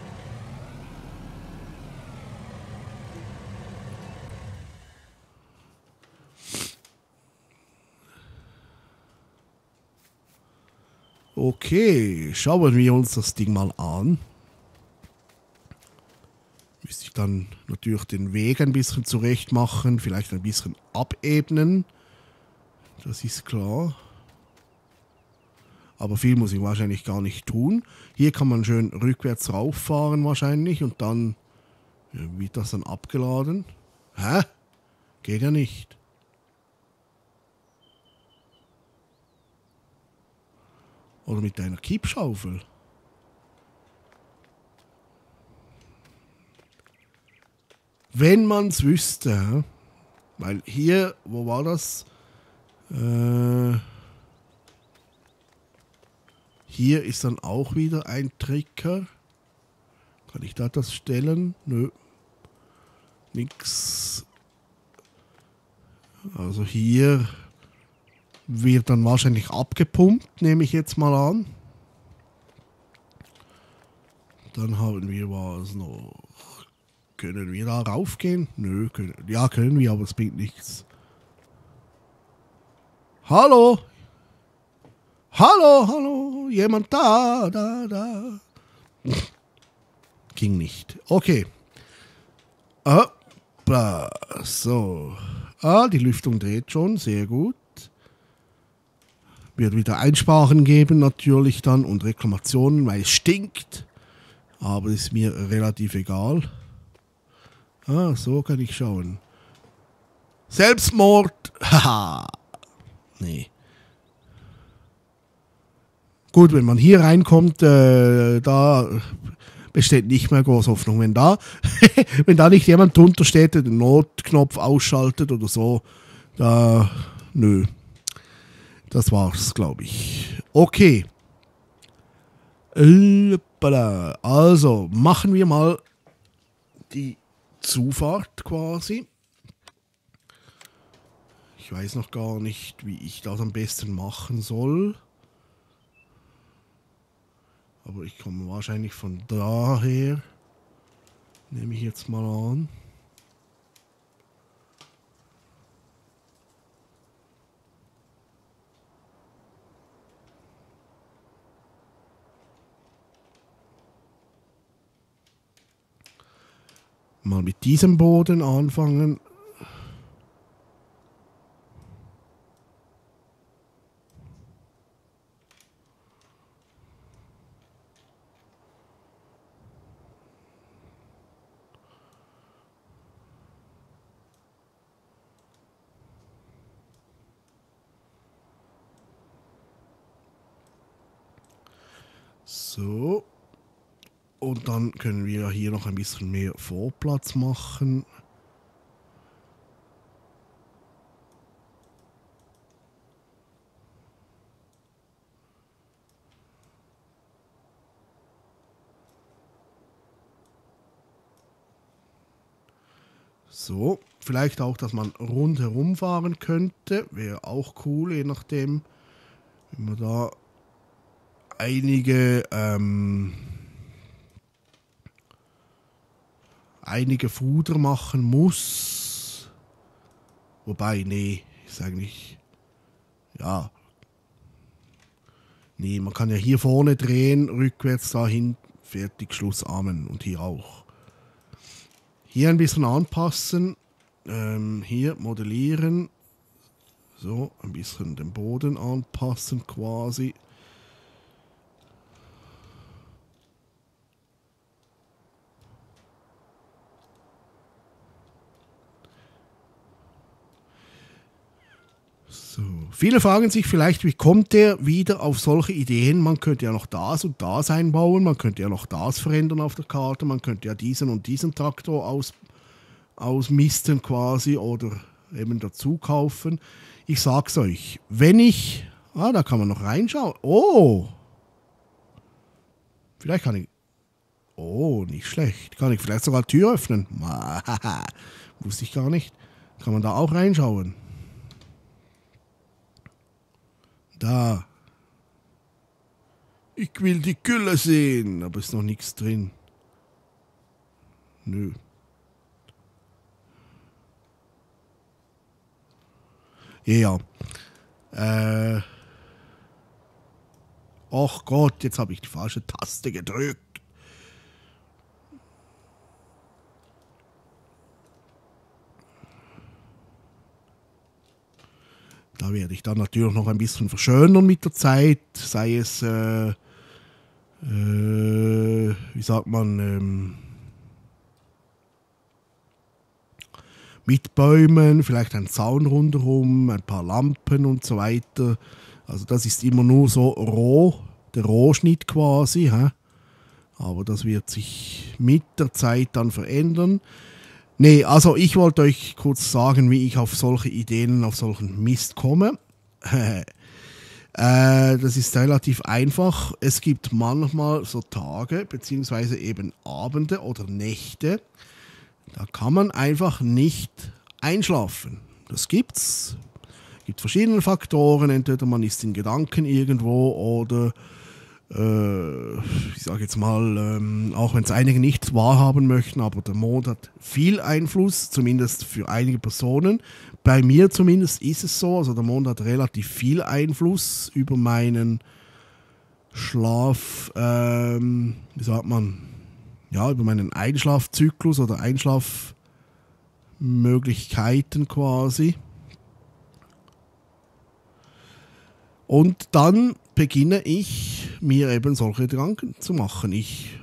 Okay, schauen wir uns das Ding mal an. Müsste ich dann natürlich den Weg ein bisschen zurecht machen, vielleicht ein bisschen abebnen. Das ist klar. Aber viel muss ich wahrscheinlich gar nicht tun. Hier kann man schön rückwärts rauffahren wahrscheinlich und dann wird das dann abgeladen. Hä? Geht ja nicht. Oder mit einer Kippschaufel. Wenn man es wüsste. Weil hier, wo war das? Äh, hier ist dann auch wieder ein Trigger. Kann ich da das stellen? Nö. Nix. Also hier wird dann wahrscheinlich abgepumpt, nehme ich jetzt mal an. Dann haben wir was noch. Können wir da raufgehen? Nö, können, ja können wir, aber es bringt nichts. Hallo? Hallo, hallo, jemand da, da, da. Ging nicht. Okay. Hoppla. So. Ah, die Lüftung dreht schon, sehr gut. Wird wieder Einsprachen geben natürlich dann und Reklamationen, weil es stinkt. Aber ist mir relativ egal. Ah, so kann ich schauen. Selbstmord. Haha. Nee. Gut, wenn man hier reinkommt, äh, da besteht nicht mehr große Hoffnung. Wenn da, wenn da nicht jemand drunter steht, der den Notknopf ausschaltet oder so, da, nö. Das war's, glaube ich. Okay. Also, machen wir mal die Zufahrt quasi. Ich weiß noch gar nicht, wie ich das am besten machen soll. Aber ich komme wahrscheinlich von daher. Nehme ich jetzt mal an. Mal mit diesem Boden anfangen. So. Und dann können wir hier noch ein bisschen mehr Vorplatz machen. So, vielleicht auch, dass man rundherum fahren könnte. Wäre auch cool, je nachdem, wenn man da einige ähm, einige Fuder machen muss. Wobei, nee, ist eigentlich, ja, nee, man kann ja hier vorne drehen, rückwärts dahin, fertig, Schluss, Amen. Und hier auch. Hier ein bisschen anpassen, ähm, hier modellieren, so, ein bisschen den Boden anpassen quasi. So. Viele fragen sich vielleicht, wie kommt der wieder auf solche Ideen? Man könnte ja noch das und das einbauen, man könnte ja noch das verändern auf der Karte, man könnte ja diesen und diesen Traktor aus, ausmisten quasi oder eben dazu kaufen. Ich sag's euch, wenn ich, ah, da kann man noch reinschauen. Oh! Vielleicht kann ich, oh, nicht schlecht. Kann ich vielleicht sogar die Tür öffnen? Wusste ich gar nicht. Kann man da auch reinschauen? Da. Ich will die Gülle sehen, aber ist noch nichts drin. Nö. Ja. Äh. Ach Gott, jetzt habe ich die falsche Taste gedrückt. Da werde ich dann natürlich noch ein bisschen verschönern mit der Zeit, sei es, äh, äh, wie sagt man, ähm, mit Bäumen, vielleicht ein Zaun rundherum, ein paar Lampen und so weiter. Also das ist immer nur so roh, der Rohschnitt quasi, hä? Aber das wird sich mit der Zeit dann verändern. Nee, also ich wollte euch kurz sagen, wie ich auf solche Ideen, auf solchen Mist komme. äh, das ist relativ einfach. Es gibt manchmal so Tage, beziehungsweise eben Abende oder Nächte, da kann man einfach nicht einschlafen. Das gibt's. Es gibt verschiedene Faktoren. Entweder man ist in Gedanken irgendwo oder äh, ich sage jetzt mal, ähm, auch wenn es einige nicht wahrhaben möchten, aber der Mond hat viel Einfluss, zumindest für einige Personen. Bei mir zumindest ist es so, also der Mond hat relativ viel Einfluss über meinen Schlaf, ähm, wie sagt man, ja, über meinen Einschlafzyklus oder Einschlafmöglichkeiten quasi. Und dann beginne ich, mir eben solche Gedanken zu machen. Ich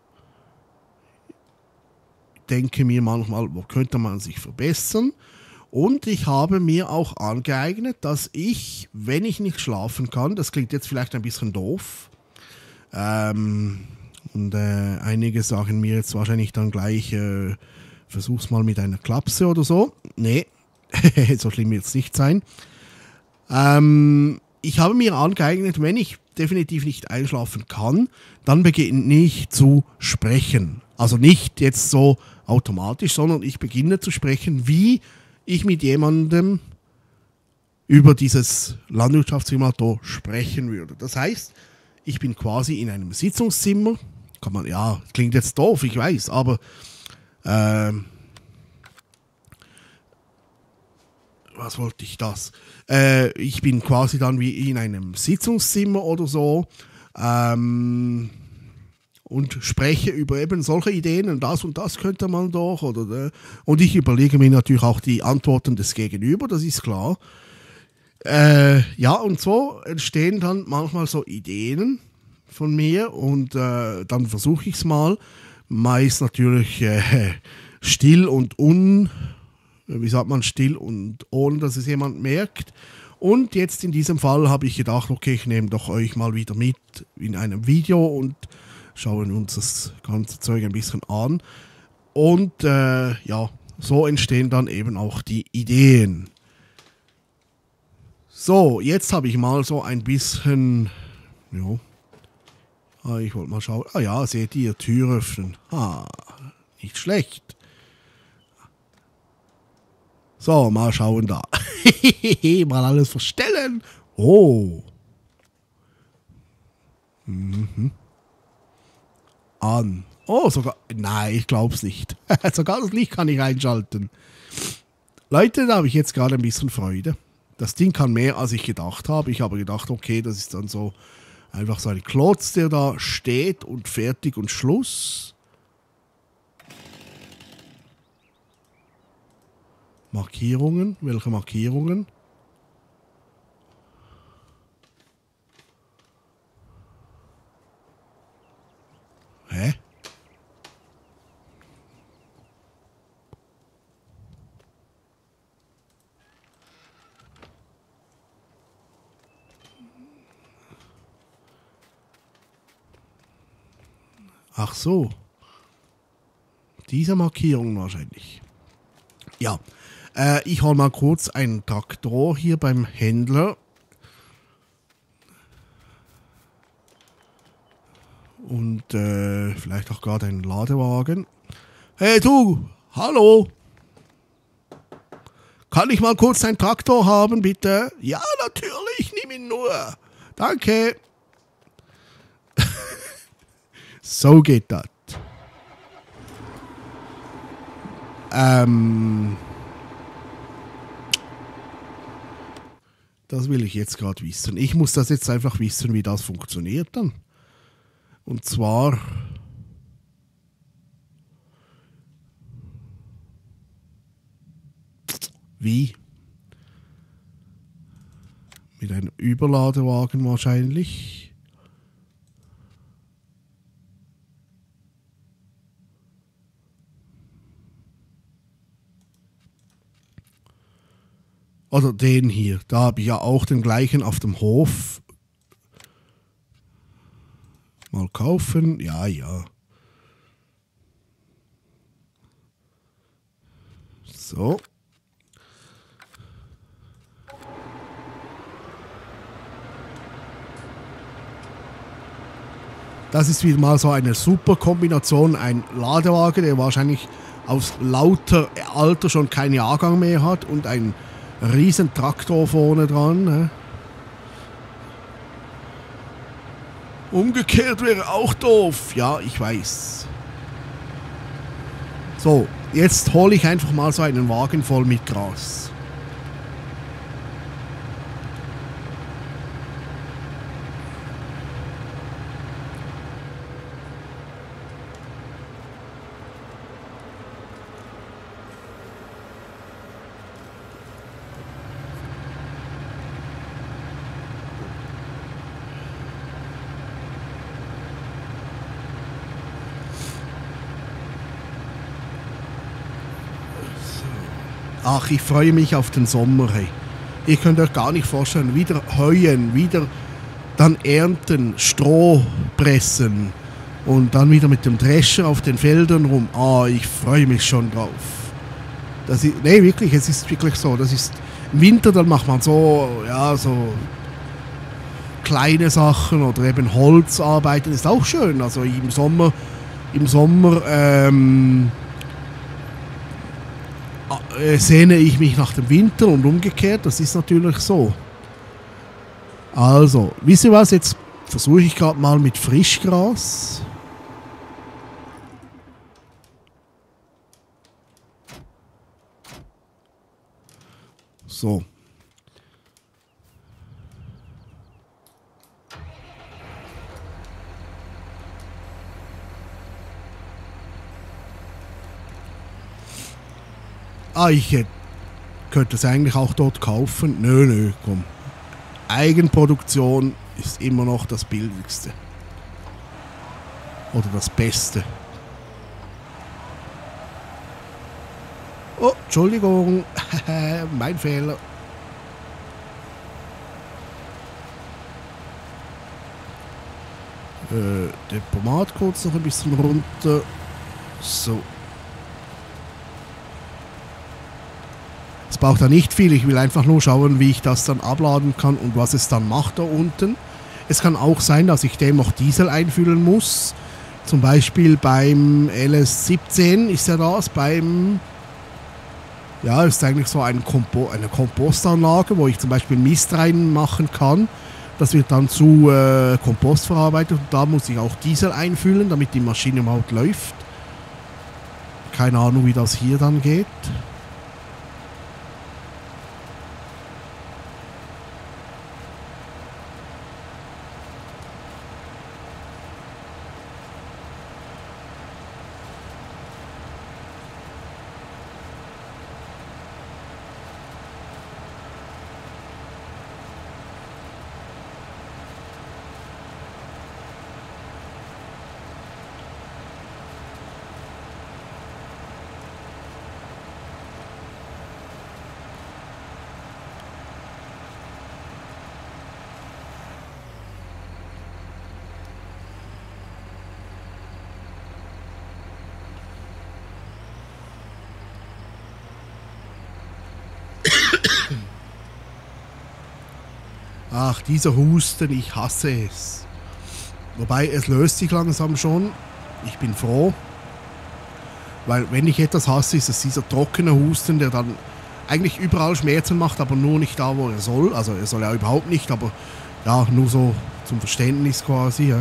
denke mir manchmal, wo könnte man sich verbessern? Und ich habe mir auch angeeignet, dass ich, wenn ich nicht schlafen kann, das klingt jetzt vielleicht ein bisschen doof, ähm, und äh, einige sagen mir jetzt wahrscheinlich dann gleich, äh, versuch's mal mit einer Klapse oder so. Nee, so schlimm wird es nicht sein. Ähm, ich habe mir angeeignet, wenn ich definitiv nicht einschlafen kann, dann beginne ich zu sprechen. Also nicht jetzt so automatisch, sondern ich beginne zu sprechen, wie ich mit jemandem über dieses Landwirtschaftssimulator sprechen würde. Das heißt, ich bin quasi in einem Sitzungszimmer. Kann man, ja, klingt jetzt doof, ich weiß, aber äh, was wollte ich das? Äh, ich bin quasi dann wie in einem Sitzungszimmer oder so ähm, und spreche über eben solche Ideen und das und das könnte man doch. Oder, äh, und ich überlege mir natürlich auch die Antworten des Gegenüber, das ist klar. Äh, ja, und so entstehen dann manchmal so Ideen von mir und äh, dann versuche ich es mal. Meist natürlich äh, still und un, wie sagt man, still und ohne, dass es jemand merkt. Und jetzt in diesem Fall habe ich gedacht, okay, ich nehme doch euch mal wieder mit in einem Video und schauen uns das ganze Zeug ein bisschen an. Und äh, ja, so entstehen dann eben auch die Ideen. So, jetzt habe ich mal so ein bisschen, ja, ah, ich wollte mal schauen, ah ja, seht ihr, Tür öffnen, ah, nicht schlecht. So, mal schauen da, mal alles verstellen, oh, mhm. An, oh, sogar, nein, ich glaub's nicht, sogar das Licht kann ich einschalten. Leute, da habe ich jetzt gerade ein bisschen Freude. Das Ding kann mehr, als ich gedacht habe. Ich habe gedacht, okay, das ist dann so einfach so ein Klotz, der da steht und fertig und Schluss. Markierungen? Welche Markierungen? Hä? Ach so. Diese Markierung wahrscheinlich. Ja. Äh, ich hole mal kurz einen Traktor hier beim Händler. Und äh, vielleicht auch gerade einen Ladewagen. Hey du, hallo. Kann ich mal kurz einen Traktor haben, bitte? Ja, natürlich, nimm ihn nur. Danke. So geht das. Ähm, das will ich jetzt gerade wissen. Ich muss das jetzt einfach wissen, wie das funktioniert dann. Und zwar wie? Mit einem Überladewagen wahrscheinlich. Oder den hier. Da habe ich ja auch den gleichen auf dem Hof. Mal kaufen. Ja, ja. So. Das ist wieder mal so eine super Kombination. Ein Ladewagen, der wahrscheinlich aus lauter Alter schon keinen Jahrgang mehr hat und ein riesen Traktor vorne dran. Ne? Umgekehrt wäre auch doof. Ja, ich weiß. So, jetzt hole ich einfach mal so einen Wagen voll mit Gras. Ach, ich freue mich auf den Sommer, hey. Ihr könnt euch gar nicht vorstellen, wieder heuen, wieder dann ernten, Stroh pressen und dann wieder mit dem Drescher auf den Feldern rum. Ah, ich freue mich schon drauf. Das ist, nee, wirklich, es ist wirklich so. Das ist im Winter, dann macht man so, ja, so kleine Sachen oder eben Holzarbeiten, ist auch schön. Also im Sommer, im Sommer, ähm, sehne ich mich nach dem Winter und umgekehrt, das ist natürlich so. Also, wisst ihr was, jetzt versuche ich gerade mal mit Frischgras. So. Ah, ich hätte, könnte es eigentlich auch dort kaufen. Nö, nö, komm. Eigenproduktion ist immer noch das Billigste. Oder das Beste. Oh, Entschuldigung. Mein Fehler. Äh, der Pomade kurz noch ein bisschen runter. So. Es braucht da nicht viel, ich will einfach nur schauen, wie ich das dann abladen kann und was es dann macht da unten. Es kann auch sein, dass ich dem noch Diesel einfüllen muss. Zum Beispiel beim L S siebzehn ist ja das, beim... Ja, ist eigentlich so ein Kompo eine Kompostanlage, wo ich zum Beispiel Mist reinmachen kann. Das wird dann zu äh, Kompost verarbeitet und da muss ich auch Diesel einfüllen, damit die Maschine überhaupt läuft. Keine Ahnung, wie das hier dann geht. Ach, dieser Husten, ich hasse es. Wobei, es löst sich langsam schon. Ich bin froh. Weil wenn ich etwas hasse, ist es dieser trockene Husten, der dann eigentlich überall Schmerzen macht, aber nur nicht da, wo er soll. Also er soll ja überhaupt nicht, aber ja, nur so zum Verständnis quasi. Ja.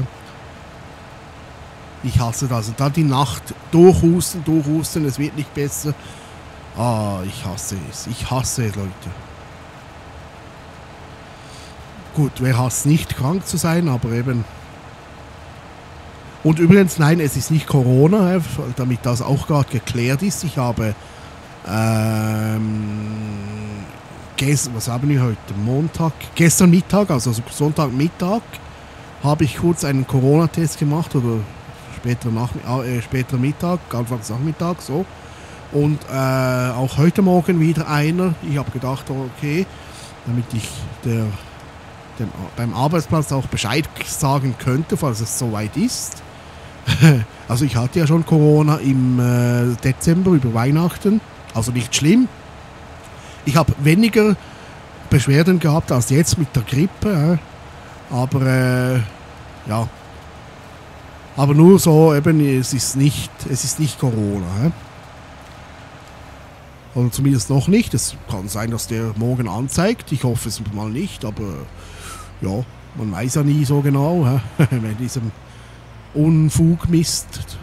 Ich hasse das. Und dann die Nacht durchhusten, durchhusten, es wird nicht besser. Ah, ich hasse es. Ich hasse es, Leute. Gut, wer hasst nicht, krank zu sein, aber eben... Und übrigens, nein, es ist nicht Corona, damit das auch gerade geklärt ist. Ich habe... Ähm, gestern, was haben wir heute? Montag? Gestern Mittag, also Sonntagmittag, habe ich kurz einen Corona-Test gemacht, oder später, nach, äh, später Mittag, anfangs Nachmittag, so. Und äh, auch heute Morgen wieder einer. Ich habe gedacht, okay, damit ich der... Dem, beim Arbeitsplatz auch Bescheid sagen könnte, falls es soweit ist. Also ich hatte ja schon Corona im äh, Dezember über Weihnachten, also nicht schlimm. Ich habe weniger Beschwerden gehabt als jetzt mit der Grippe, äh, aber äh, ja, Aber nur so, eben, es ist nicht, es ist nicht Corona. He? Oder zumindest noch nicht. Es kann sein, dass der morgen anzeigt. Ich hoffe es mal nicht, aber ja, man weiß ja nie so genau, he? Wenn diesem Unfug misst.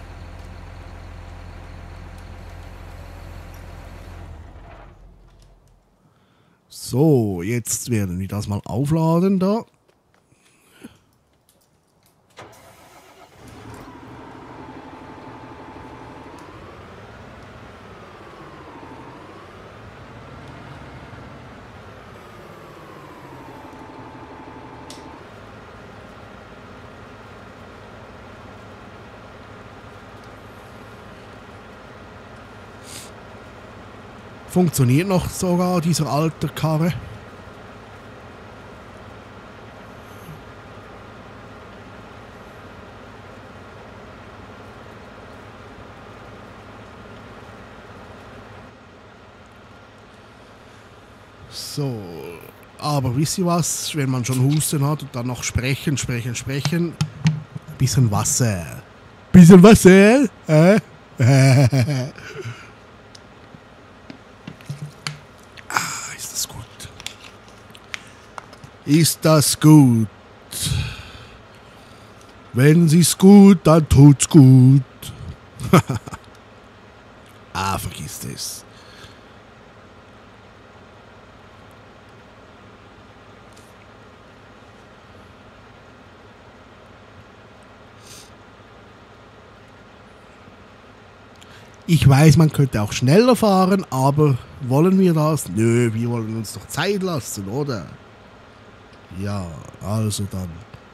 So, jetzt werden wir das mal aufladen da. Funktioniert noch sogar dieser alte Karre. So, aber wisst ihr was, wenn man schon Husten hat und dann noch sprechen, sprechen, sprechen, bisschen Wasser. Bisschen Wasser, äh? Ist das gut? Wenn sie's gut, dann tut's gut. Ah, vergiss das. Ich weiß, man könnte auch schneller fahren, aber wollen wir das? Nö, wir wollen uns doch Zeit lassen, oder? Ja, also dann.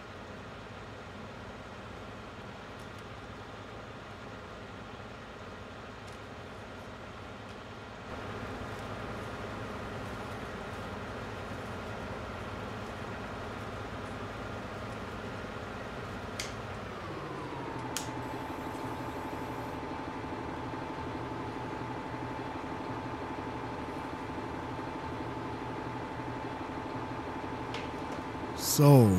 So.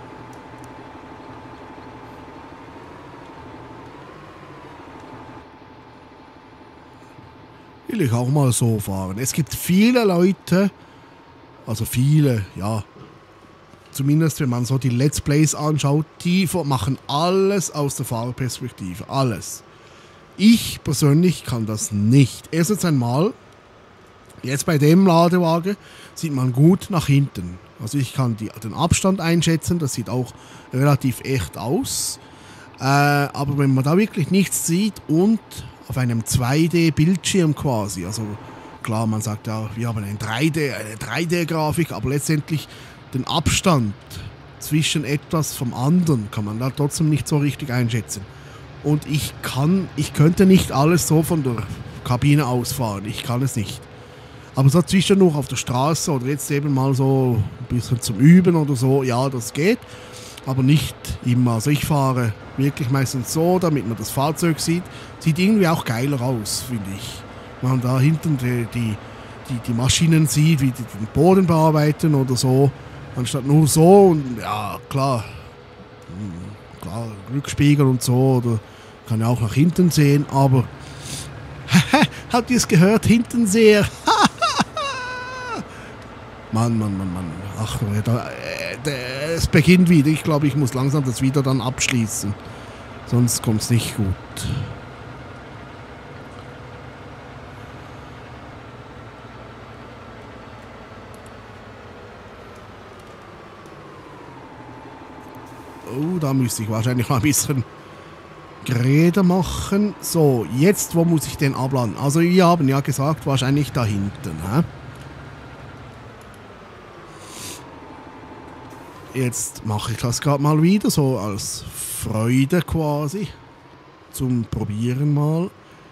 Will ich auch mal so fahren. Es gibt viele Leute, also viele, ja, zumindest wenn man so die Let's Plays anschaut, die machen alles aus der Fahrperspektive, alles. Ich persönlich kann das nicht. Erstens einmal, jetzt bei dem Ladewagen sieht man gut nach hinten. Also ich kann die, den Abstand einschätzen, das sieht auch relativ echt aus. Äh, aber wenn man da wirklich nichts sieht und auf einem zwei D-Bildschirm quasi, also klar, man sagt ja, wir haben ein drei D, eine drei D-Grafik, aber letztendlich den Abstand zwischen etwas vom anderen kann man da trotzdem nicht so richtig einschätzen. Und ich kann, ich könnte nicht alles so von der Kabine ausfahren, ich kann es nicht. Aber so zwischendurch auf der Straße oder jetzt eben mal so ein bisschen zum Üben oder so, ja, das geht. Aber nicht immer. Also ich fahre wirklich meistens so, damit man das Fahrzeug sieht. Sieht irgendwie auch geiler aus, finde ich. Wenn man da hinten die, die, die, die Maschinen sieht, wie die den Boden bearbeiten oder so. Anstatt nur so und ja, klar. Klar, Rückspiegel und so. Oder kann ja auch nach hinten sehen, aber habt ihr es gehört? Hinten sehr. Mann, Mann, Mann, Mann. Ach, da, äh, es beginnt wieder. Ich glaube, ich muss langsam das wieder dann abschließen. Sonst kommt es nicht gut. Oh, da müsste ich wahrscheinlich mal ein bisschen Gerede machen. So, jetzt, wo muss ich den abladen? Also, wir haben ja gesagt, wahrscheinlich da hinten, hä? Jetzt mache ich das gerade mal wieder, so als Freude quasi, zum Probieren mal.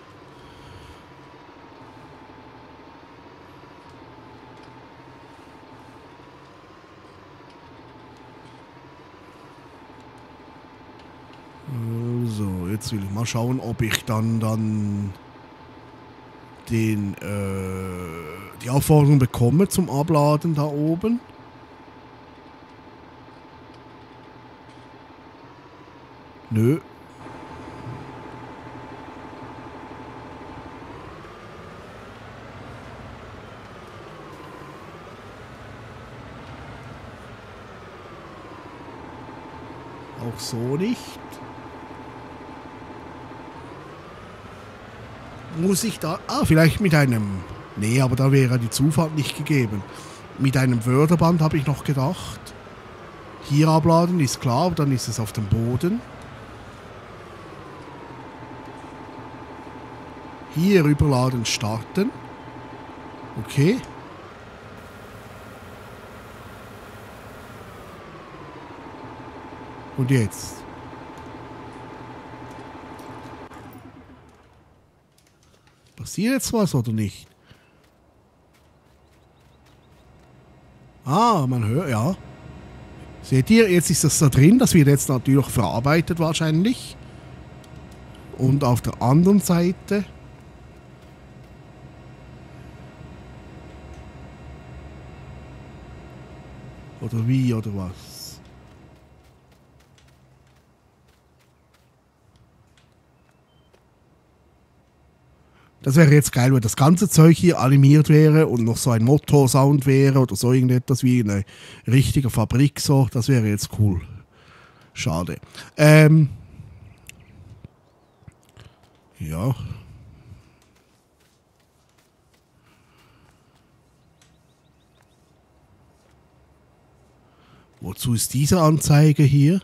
So, jetzt will ich mal schauen, ob ich dann, dann den, äh, die Aufforderung bekomme zum Abladen da oben. Nö. Auch so nicht. Muss ich da... Ah, vielleicht mit einem... Nee, aber da wäre die Zufahrt nicht gegeben. Mit einem Förderband habe ich noch gedacht. Hier abladen ist klar, aber dann ist es auf dem Boden. Hier rüberladen, starten. Okay. Und jetzt? Passiert jetzt was oder nicht? Ah, man hört, ja. Seht ihr, jetzt ist das da drin. Das wird jetzt natürlich verarbeitet wahrscheinlich. Und auf der anderen Seite... Oder wie, oder was? Das wäre jetzt geil, wenn das ganze Zeug hier animiert wäre und noch so ein Motorsound wäre oder so irgendetwas wie eine richtige Fabrik so. Das wäre jetzt cool. Schade. Ähm. Ja. Wozu ist diese Anzeige hier?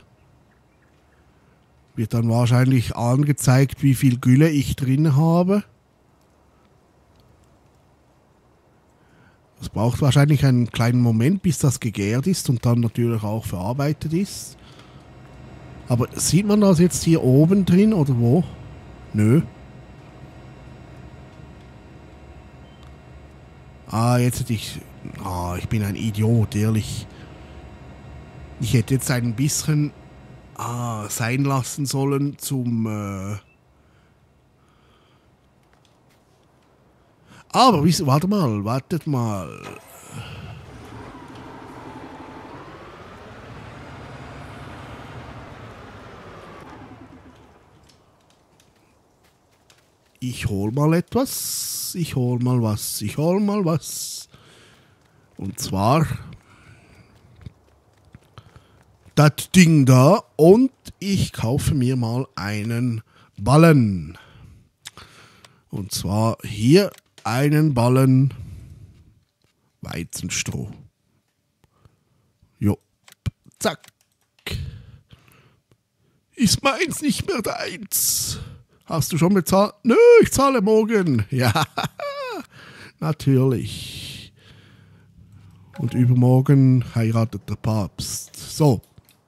Wird dann wahrscheinlich angezeigt, wie viel Gülle ich drin habe. Das braucht wahrscheinlich einen kleinen Moment, bis das gegärt ist und dann natürlich auch verarbeitet ist. Aber sieht man das jetzt hier oben drin oder wo? Nö. Ah, jetzt hätte ich... Ah, ich bin ein Idiot, ehrlich. Ich hätte jetzt ein bisschen ah, sein lassen sollen zum... Äh Aber, wieso, warte mal, wartet mal. Ich hol mal etwas, ich hol mal was, ich hol mal was. Und zwar... das Ding da und ich kaufe mir mal einen Ballen. Und zwar hier einen Ballen Weizenstroh. Jo, zack. Ist meins nicht mehr deins? Hast du schon bezahlt? Nö, ich zahle morgen. Ja, natürlich. Und übermorgen heiratet der Papst. So.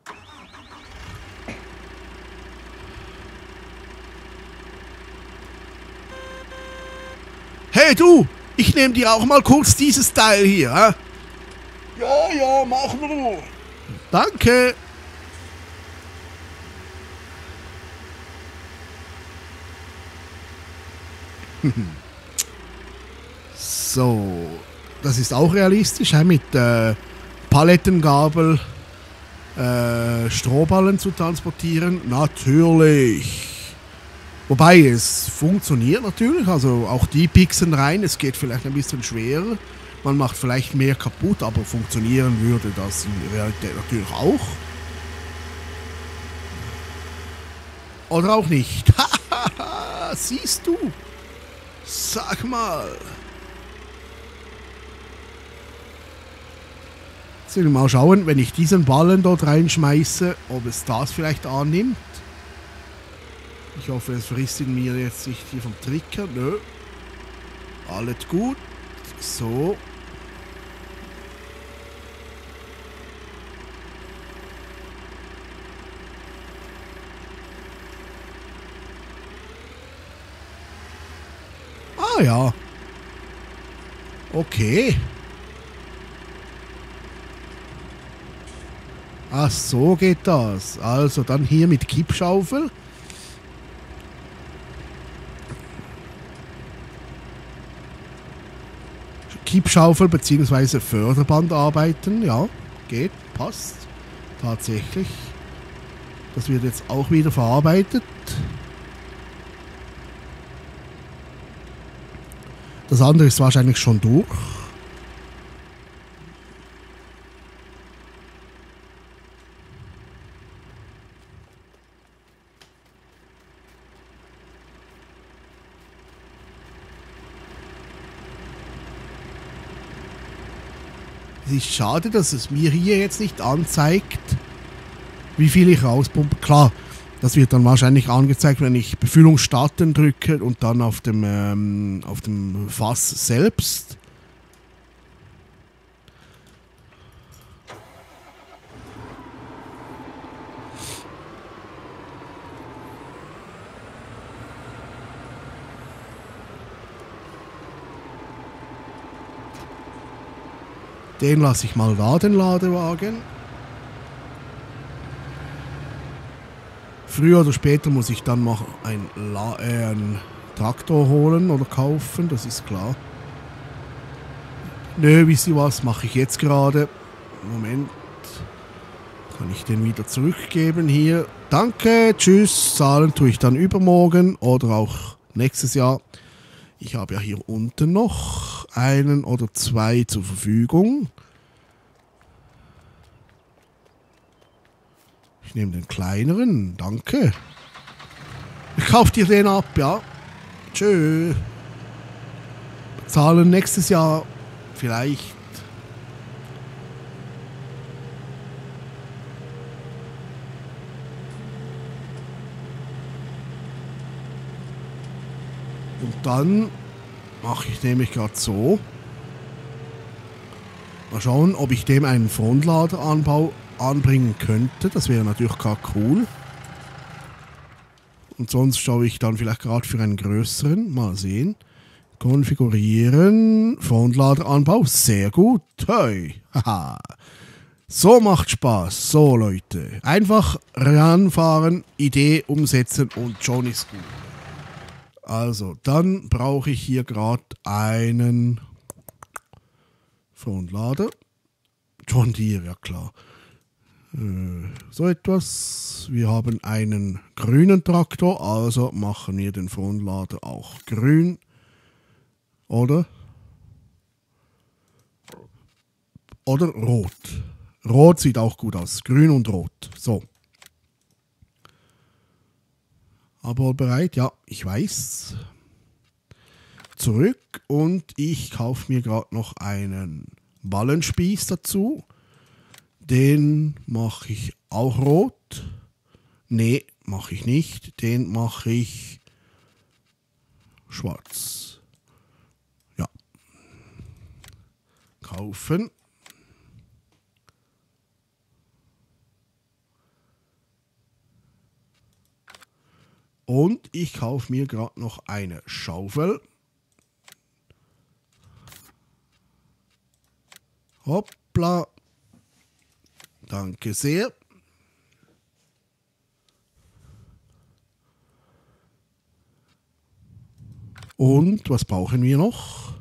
Hey du, ich nehme dir auch mal kurz dieses Teil hier. Äh? Ja, ja, mach mal. Danke. So, das ist auch realistisch, äh, mit äh, Palettengabel äh, Strohballen zu transportieren. Natürlich. Wobei es funktioniert natürlich, also auch die pixen rein, es geht vielleicht ein bisschen schwerer, man macht vielleicht mehr kaputt, aber funktionieren würde das in Realität natürlich auch. Oder auch nicht. Siehst du? Sag mal. Jetzt will ich mal schauen, wenn ich diesen Ballen dort reinschmeiße, ob es das vielleicht annimmt. Ich hoffe, es frisst in mir jetzt nicht hier vom Tricker. Nö. Alles gut. So. Ah ja. Okay. Ach so geht das. Also dann hier mit Kippschaufel. Kippschaufel bzw. Förderband arbeiten, ja, geht, passt, tatsächlich. Das wird jetzt auch wieder verarbeitet. Das andere ist wahrscheinlich schon durch. Es ist schade, dass es mir hier jetzt nicht anzeigt, wie viel ich rauspumpe. Klar, das wird dann wahrscheinlich angezeigt, wenn ich Befüllung starten drücke und dann auf dem, ähm, auf dem Fass selbst. Den lasse ich mal da, den Ladewagen. Früher oder später muss ich dann noch einen, La äh, einen Traktor holen oder kaufen, das ist klar. Nö, wisst ihr was, mache ich jetzt gerade. Moment. Kann ich den wieder zurückgeben hier. Danke, tschüss. Zahlen tue ich dann übermorgen oder auch nächstes Jahr. Ich habe ja hier unten noch einen oder zwei zur Verfügung. Ich nehme den kleineren, danke. Ich kaufe dir den ab, ja. Tschö. Zahlen nächstes Jahr vielleicht. Und dann mache ich nämlich gerade so. Mal schauen, ob ich dem einen Frontladeranbau anbringen könnte. Das wäre natürlich gar cool. Und sonst schaue ich dann vielleicht gerade für einen größeren. Mal sehen. Konfigurieren. Frontladeranbau. Sehr gut. Hey. Haha. So macht Spaß. So, Leute. Einfach ranfahren, Idee umsetzen und schon ist gut. Also, dann brauche ich hier gerade einen Frontlader. John Deere, ja klar. Äh, so etwas. Wir haben einen grünen Traktor, also machen wir den Frontlader auch grün. Oder? Oder rot. Rot sieht auch gut aus. Grün und rot. So. Aber bereit? Ja, ich weiß. Zurück und ich kaufe mir gerade noch einen Ballenspieß dazu. Den mache ich auch rot. Nee, mache ich nicht. Den mache ich schwarz. Ja. Kaufen. Und ich kaufe mir gerade noch eine Schaufel. Hoppla. Danke sehr. Und was brauchen wir noch?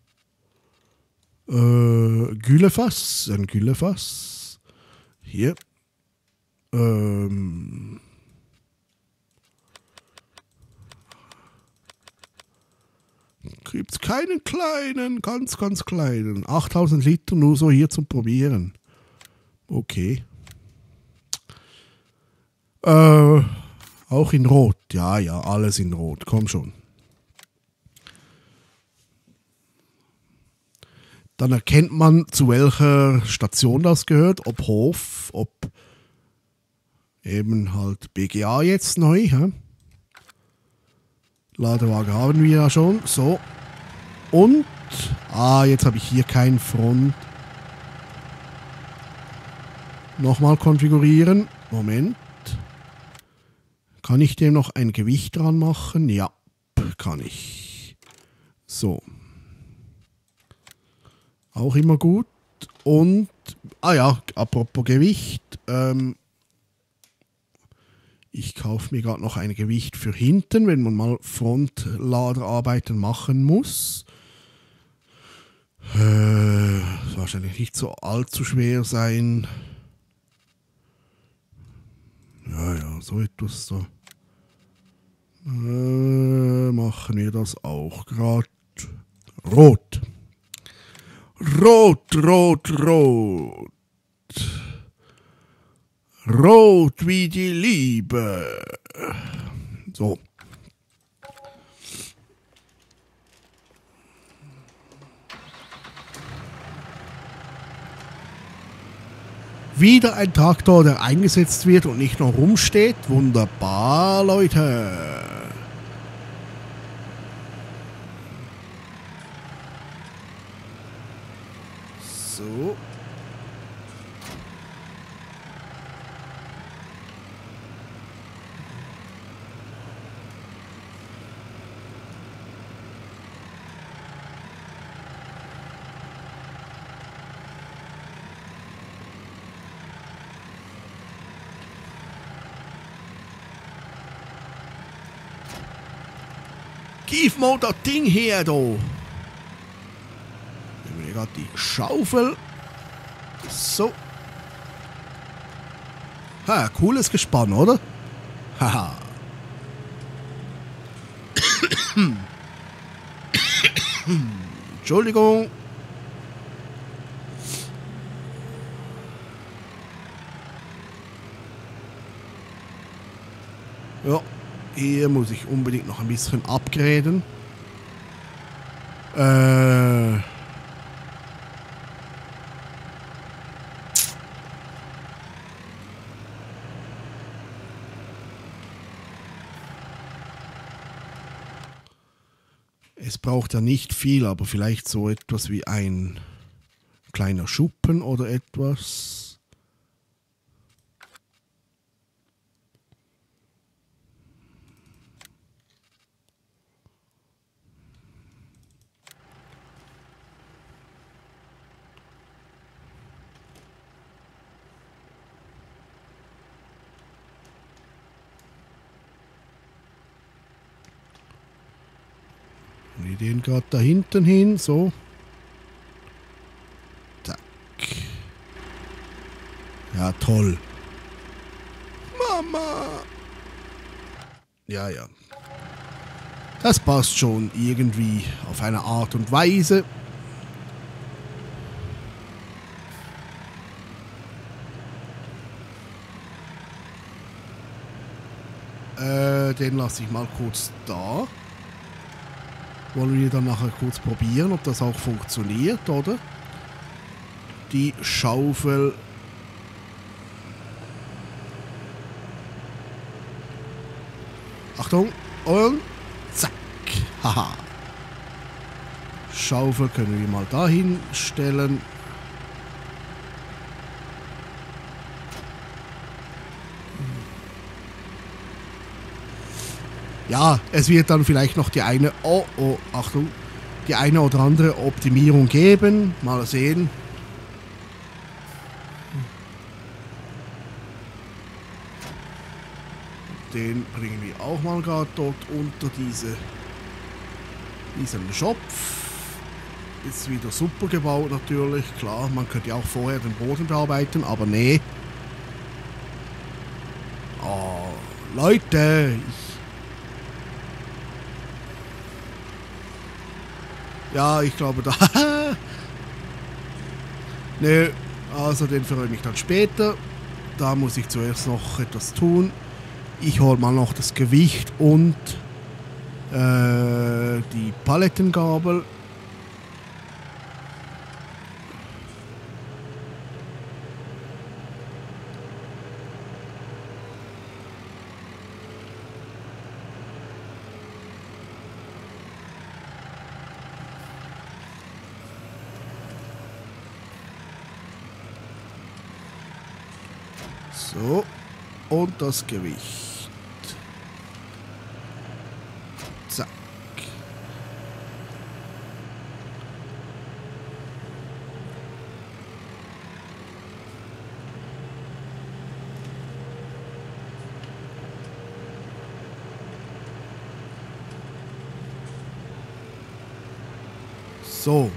Äh, Güllefass. Ein Güllefass. Hier. Ähm... Gibt es keinen kleinen, ganz, ganz kleinen. achttausend Liter nur so hier zum Probieren. Okay. Äh, auch in Rot. Ja, ja, alles in Rot. Komm schon. Dann erkennt man, zu welcher Station das gehört. Ob Hof, ob eben halt B G A jetzt neu. Hä? Ladewagen haben wir ja schon. So. Und, ah, jetzt habe ich hier keinen Front. Nochmal konfigurieren. Moment. Kann ich dem noch ein Gewicht dran machen? Ja, kann ich. So. Auch immer gut. Und, ah ja, apropos Gewicht. Ähm, ich kaufe mir gerade noch ein Gewicht für hinten, wenn man mal Frontladerarbeiten machen muss. Äh, wahrscheinlich nicht so allzu schwer sein. Ja, ja. so etwas da. Äh, machen wir das auch gerade. Rot. Rot, rot, rot. Rot wie die Liebe. So. Wieder ein Traktor, der eingesetzt wird und nicht nur rumsteht. Wunderbar, Leute. So. Gib mal das Ding her, da. Nehmen wir gerade die Schaufel. So. Ha, cooles Gespann, oder? Haha. Entschuldigung. Ja. Hier muss ich unbedingt noch ein bisschen upgraden. Äh. Es braucht ja nicht viel, aber vielleicht so etwas wie ein kleiner Schuppen oder etwas. Wir gehen gerade da hinten hin, so. Zack. Ja, toll. Mama. Ja, ja. Das passt schon irgendwie auf eine Art und Weise. Äh, den lasse ich mal kurz da. Wollen wir dann nachher kurz probieren, ob das auch funktioniert, oder? Die Schaufel. Achtung. Und zack. Haha. Schaufel können wir mal dahin stellen. Ja, es wird dann vielleicht noch die eine, oh, oh, Achtung, die eine oder andere Optimierung geben. Mal sehen. Den bringen wir auch mal gerade dort unter diese, diesen Schopf. Ist wieder super gebaut natürlich, klar. Man könnte ja auch vorher den Boden bearbeiten, aber nee. Oh, Leute, ich Ja, ich glaube da. Nö, also den verräume ich dann später. Da muss ich zuerst noch etwas tun. Ich hole mal noch das Gewicht und äh, die Palettengabel. So, und das Gewicht. Zack. So.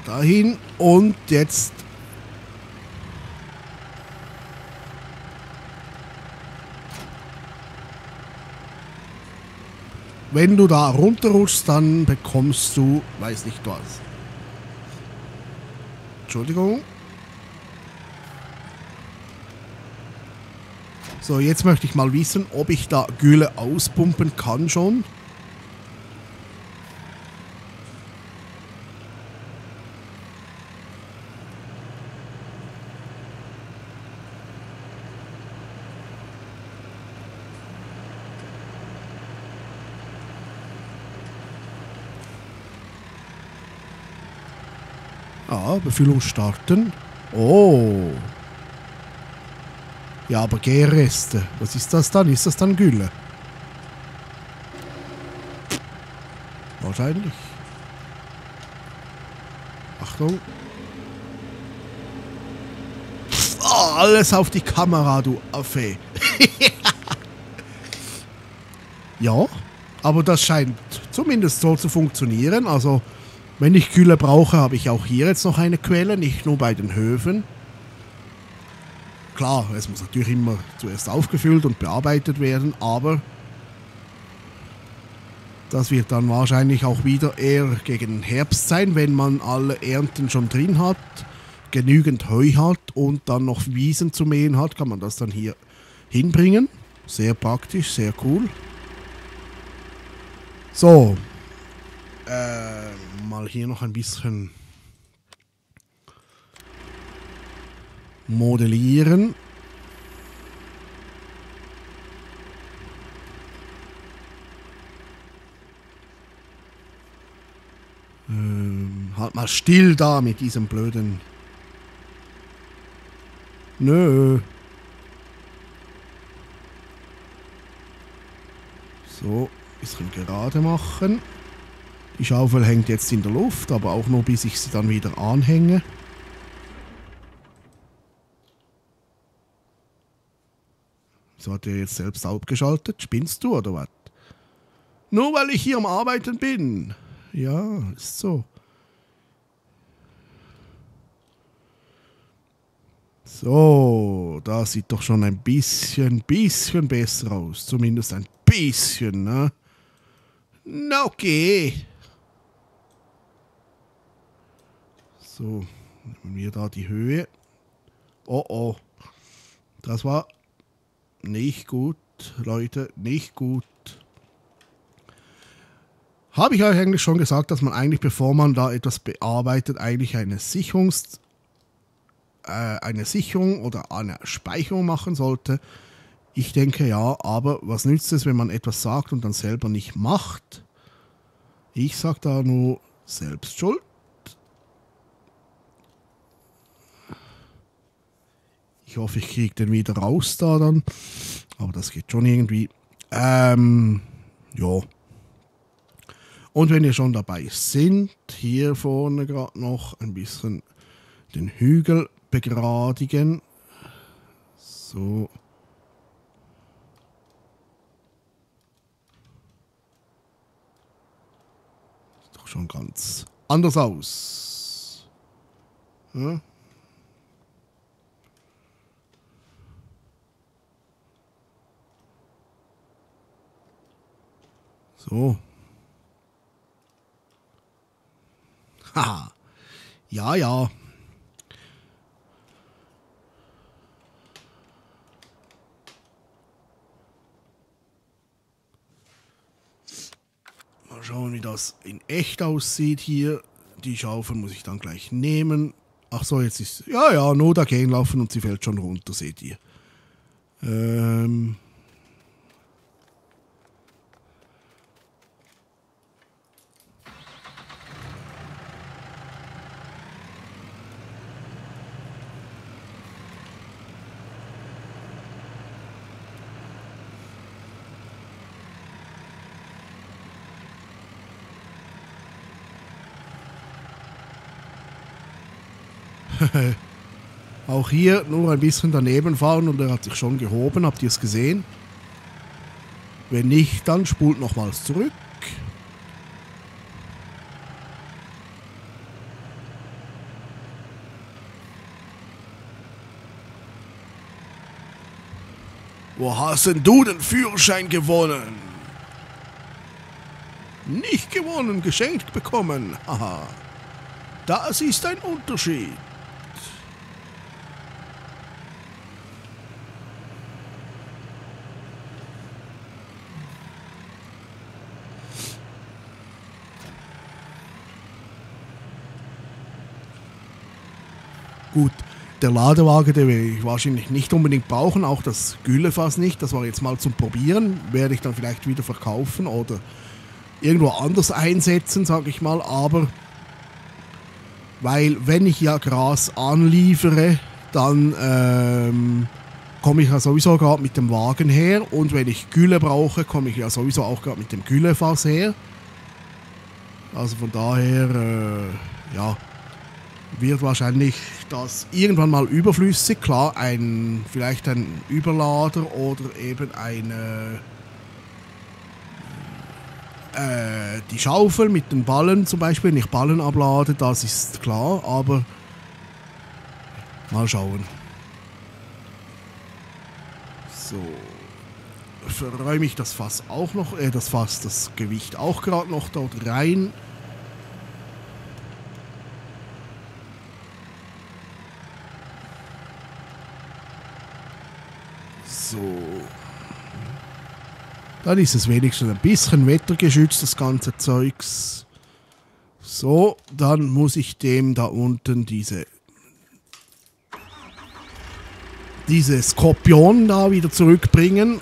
dahin und jetzt wenn du da runterrutschst, dann bekommst du, weiß nicht was. Entschuldigung. So, jetzt möchte ich mal wissen, ob ich da Gülle auspumpen kann schon. Ah, Befüllung starten. Oh. Ja, aber Gärreste. Was ist das dann? Ist das dann Gülle? Wahrscheinlich. Achtung. Oh, alles auf die Kamera, du Affe. Ja, aber das scheint zumindest so zu funktionieren. Also, wenn ich Gülle brauche, habe ich auch hier jetzt noch eine Quelle, nicht nur bei den Höfen. Klar, es muss natürlich immer zuerst aufgefüllt und bearbeitet werden, aber das wird dann wahrscheinlich auch wieder eher gegen Herbst sein, wenn man alle Ernten schon drin hat, genügend Heu hat und dann noch Wiesen zu mähen hat, kann man das dann hier hinbringen. Sehr praktisch, sehr cool. So, äh, mal hier noch ein bisschen modellieren. Ähm, halt mal still da mit diesem blöden... Nö. So, bisschen gerade machen. Die Schaufel hängt jetzt in der Luft, aber auch nur bis ich sie dann wieder anhänge. So hat er jetzt selbst abgeschaltet. Spinnst du oder was? Nur weil ich hier am Arbeiten bin. Ja, ist so. So, da sieht doch schon ein bisschen, bisschen besser aus. Zumindest ein bisschen, ne? Na, okay. So, nehmen wir da die Höhe. Oh, oh. Das war nicht gut, Leute, nicht gut. Habe ich euch eigentlich schon gesagt, dass man eigentlich, bevor man da etwas bearbeitet, eigentlich eine Sicherungs... eine Sicherung oder eine Speicherung machen sollte. Ich denke ja, aber was nützt es, wenn man etwas sagt und dann selber nicht macht? Ich sage da nur selbst schuld. Ich hoffe, ich kriege den wieder raus da dann. Aber das geht schon irgendwie. Ähm, ja. Und wenn ihr schon dabei sind, hier vorne gerade noch ein bisschen den Hügel begradigen. So. Sieht doch schon ganz anders aus. Ja. So. Haha. Ja, ja. Mal schauen, wie das in echt aussieht hier. Die Schaufel muss ich dann gleich nehmen. Ach so, jetzt ist... Ja, ja, nur dagegen laufen und sie fällt schon runter, seht ihr. Ähm... Auch hier nur ein bisschen daneben fahren und er hat sich schon gehoben. Habt ihr es gesehen? Wenn nicht, dann spult nochmals zurück. Wo hast denn du den Führerschein gewonnen? Nicht gewonnen, geschenkt bekommen. Haha. Das ist ein Unterschied. Gut, der Ladewagen, den werde ich wahrscheinlich nicht unbedingt brauchen, auch das Güllefass nicht. Das war jetzt mal zum Probieren, werde ich dann vielleicht wieder verkaufen oder irgendwo anders einsetzen, sage ich mal. Aber weil wenn ich ja Gras anliefere, dann ähm, komme ich ja sowieso gerade mit dem Wagen her, und wenn ich Gülle brauche, komme ich ja sowieso auch gerade mit dem Güllefass her. Also von daher, äh, ja, wird wahrscheinlich das irgendwann mal überflüssig. Klar, ein, vielleicht ein Überlader oder eben eine äh, die Schaufel mit den Ballen zum Beispiel, wenn ich Ballen ablade, das ist klar, aber mal schauen. So, verräume ich das Fass auch noch, äh, das Fass, das Gewicht auch gerade noch dort rein. So. Dann ist es wenigstens ein bisschen wettergeschützt, das ganze Zeugs. So, dann muss ich dem da unten diese diese Skorpion da wieder zurückbringen.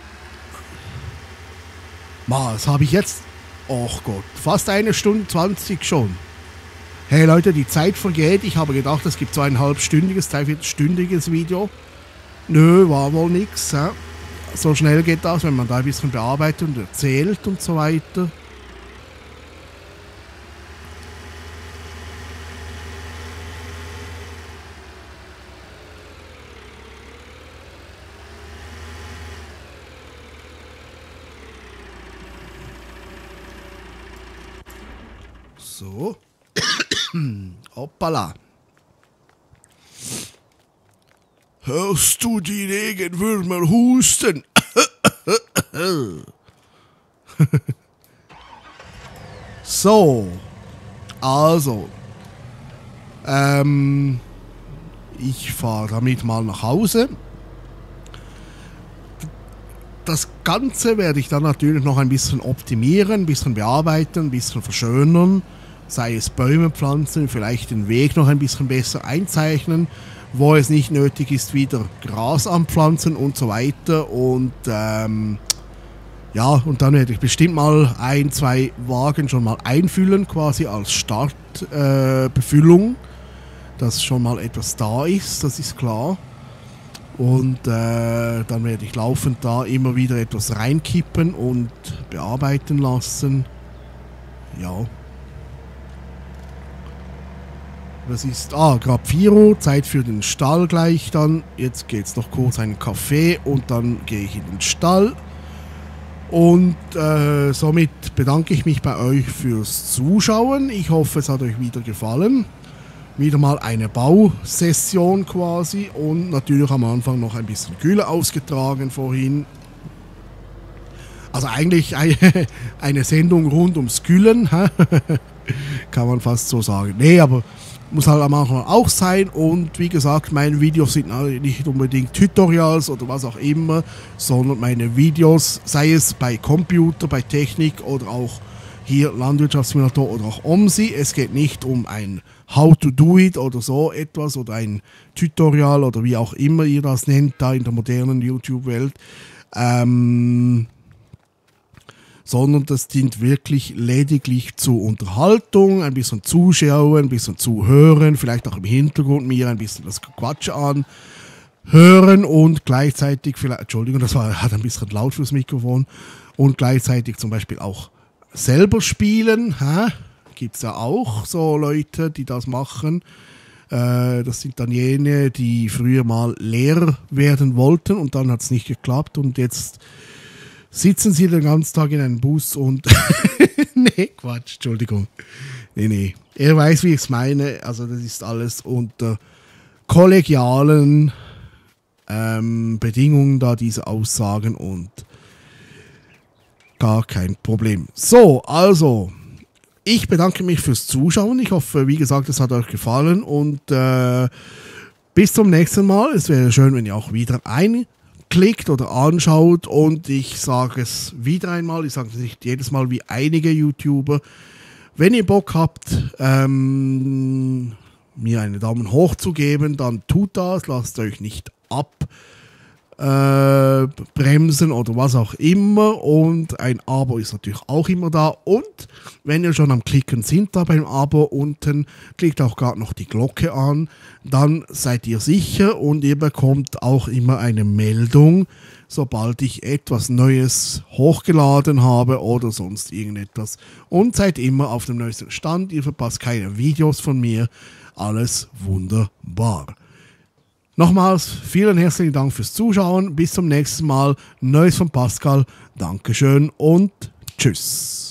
Was habe ich jetzt? Och Gott, fast eine Stunde zwanzig schon. Hey Leute, die Zeit vergeht. Ich habe gedacht, es gibt so ein halbstündiges, dreiviertelstündiges Video. Nö, war wohl nix. He? So schnell geht das, wenn man da ein bisschen bearbeitet und erzählt und so weiter. So. Hoppala. Hörst du die Regenwürmer husten? So. Also. Ähm. Ich fahre damit mal nach Hause. Das Ganze werde ich dann natürlich noch ein bisschen optimieren, ein bisschen bearbeiten, ein bisschen verschönern. Sei es Bäume pflanzen, vielleicht den Weg noch ein bisschen besser einzeichnen, wo es nicht nötig ist, wieder Gras anpflanzen und so weiter. Und ähm, ja, und dann werde ich bestimmt mal ein, zwei Wagen schon mal einfüllen, quasi als Startbefüllung, äh, dass schon mal etwas da ist, das ist klar. Und äh, dann werde ich laufend da immer wieder etwas reinkippen und bearbeiten lassen. Ja. Das ist, ah, gerade vier Uhr, Zeit für den Stall gleich dann. Jetzt geht es noch kurz einen Kaffee und dann gehe ich in den Stall. Und äh, somit bedanke ich mich bei euch fürs Zuschauen. Ich hoffe, es hat euch wieder gefallen. Wieder mal eine Bausession quasi und natürlich am Anfang noch ein bisschen Gülle ausgetragen vorhin. Also eigentlich eine Sendung rund ums Güllen, kann man fast so sagen. Nee, aber muss halt am Anfang auch sein, und wie gesagt, meine Videos sind nicht unbedingt Tutorials oder was auch immer, sondern meine Videos, sei es bei Computer, bei Technik oder auch hier Landwirtschaftssimulator oder auch OMSI. Es geht nicht um ein How to do it oder so etwas oder ein Tutorial oder wie auch immer ihr das nennt, da in der modernen YouTube-Welt. Ähm, sondern das dient wirklich lediglich zur Unterhaltung, ein bisschen zuschauen, ein bisschen zuhören, vielleicht auch im Hintergrund mir ein bisschen das Quatsch an hören und gleichzeitig vielleicht, Entschuldigung, das war hat ein bisschen laut fürs Mikrofon, und gleichzeitig zum Beispiel auch selber spielen, hä? Gibt es ja auch so Leute, die das machen. Äh, das sind dann jene, die früher mal Lehrer werden wollten und dann hat es nicht geklappt und jetzt sitzen sie den ganzen Tag in einem Bus und nee, Quatsch, Entschuldigung. Nee, nee. Er weiß, wie ich es meine. Also das ist alles unter kollegialen ähm, Bedingungen da, diese Aussagen, und gar kein Problem. So, also, ich bedanke mich fürs Zuschauen. Ich hoffe, wie gesagt, es hat euch gefallen und äh, bis zum nächsten Mal. Es wäre schön, wenn ihr auch wieder einklickt oder anschaut, und ich sage es wieder einmal, ich sage es nicht jedes Mal wie einige YouTuber, wenn ihr Bock habt, ähm, mir einen Daumen hoch zu geben, dann tut das, lasst euch nicht ab äh, bremsen oder was auch immer, und ein Abo ist natürlich auch immer da, und wenn ihr schon am Klicken sind da beim Abo unten, klickt auch gerade noch die Glocke an, dann seid ihr sicher und ihr bekommt auch immer eine Meldung, sobald ich etwas Neues hochgeladen habe oder sonst irgendetwas, und seid immer auf dem neuesten Stand, ihr verpasst keine Videos von mir, alles wunderbar. Nochmals vielen herzlichen Dank fürs Zuschauen, bis zum nächsten Mal, Neues von Pascal, Dankeschön und tschüss.